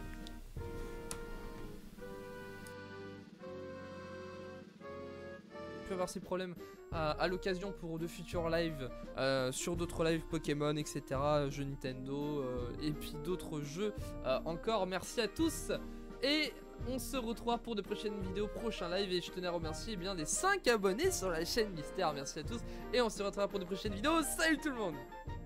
Je peux avoir ces problèmes à l'occasion pour de futurs lives sur d'autres lives Pokémon etc, jeux Nintendo et puis d'autres jeux encore. Merci à tous et on se retrouvera pour de prochaines vidéos, prochains lives. Et je tenais à remercier bien les 5 abonnés sur la chaîne Mystère. Merci à tous et on se retrouvera pour de prochaines vidéos. Salut tout le monde!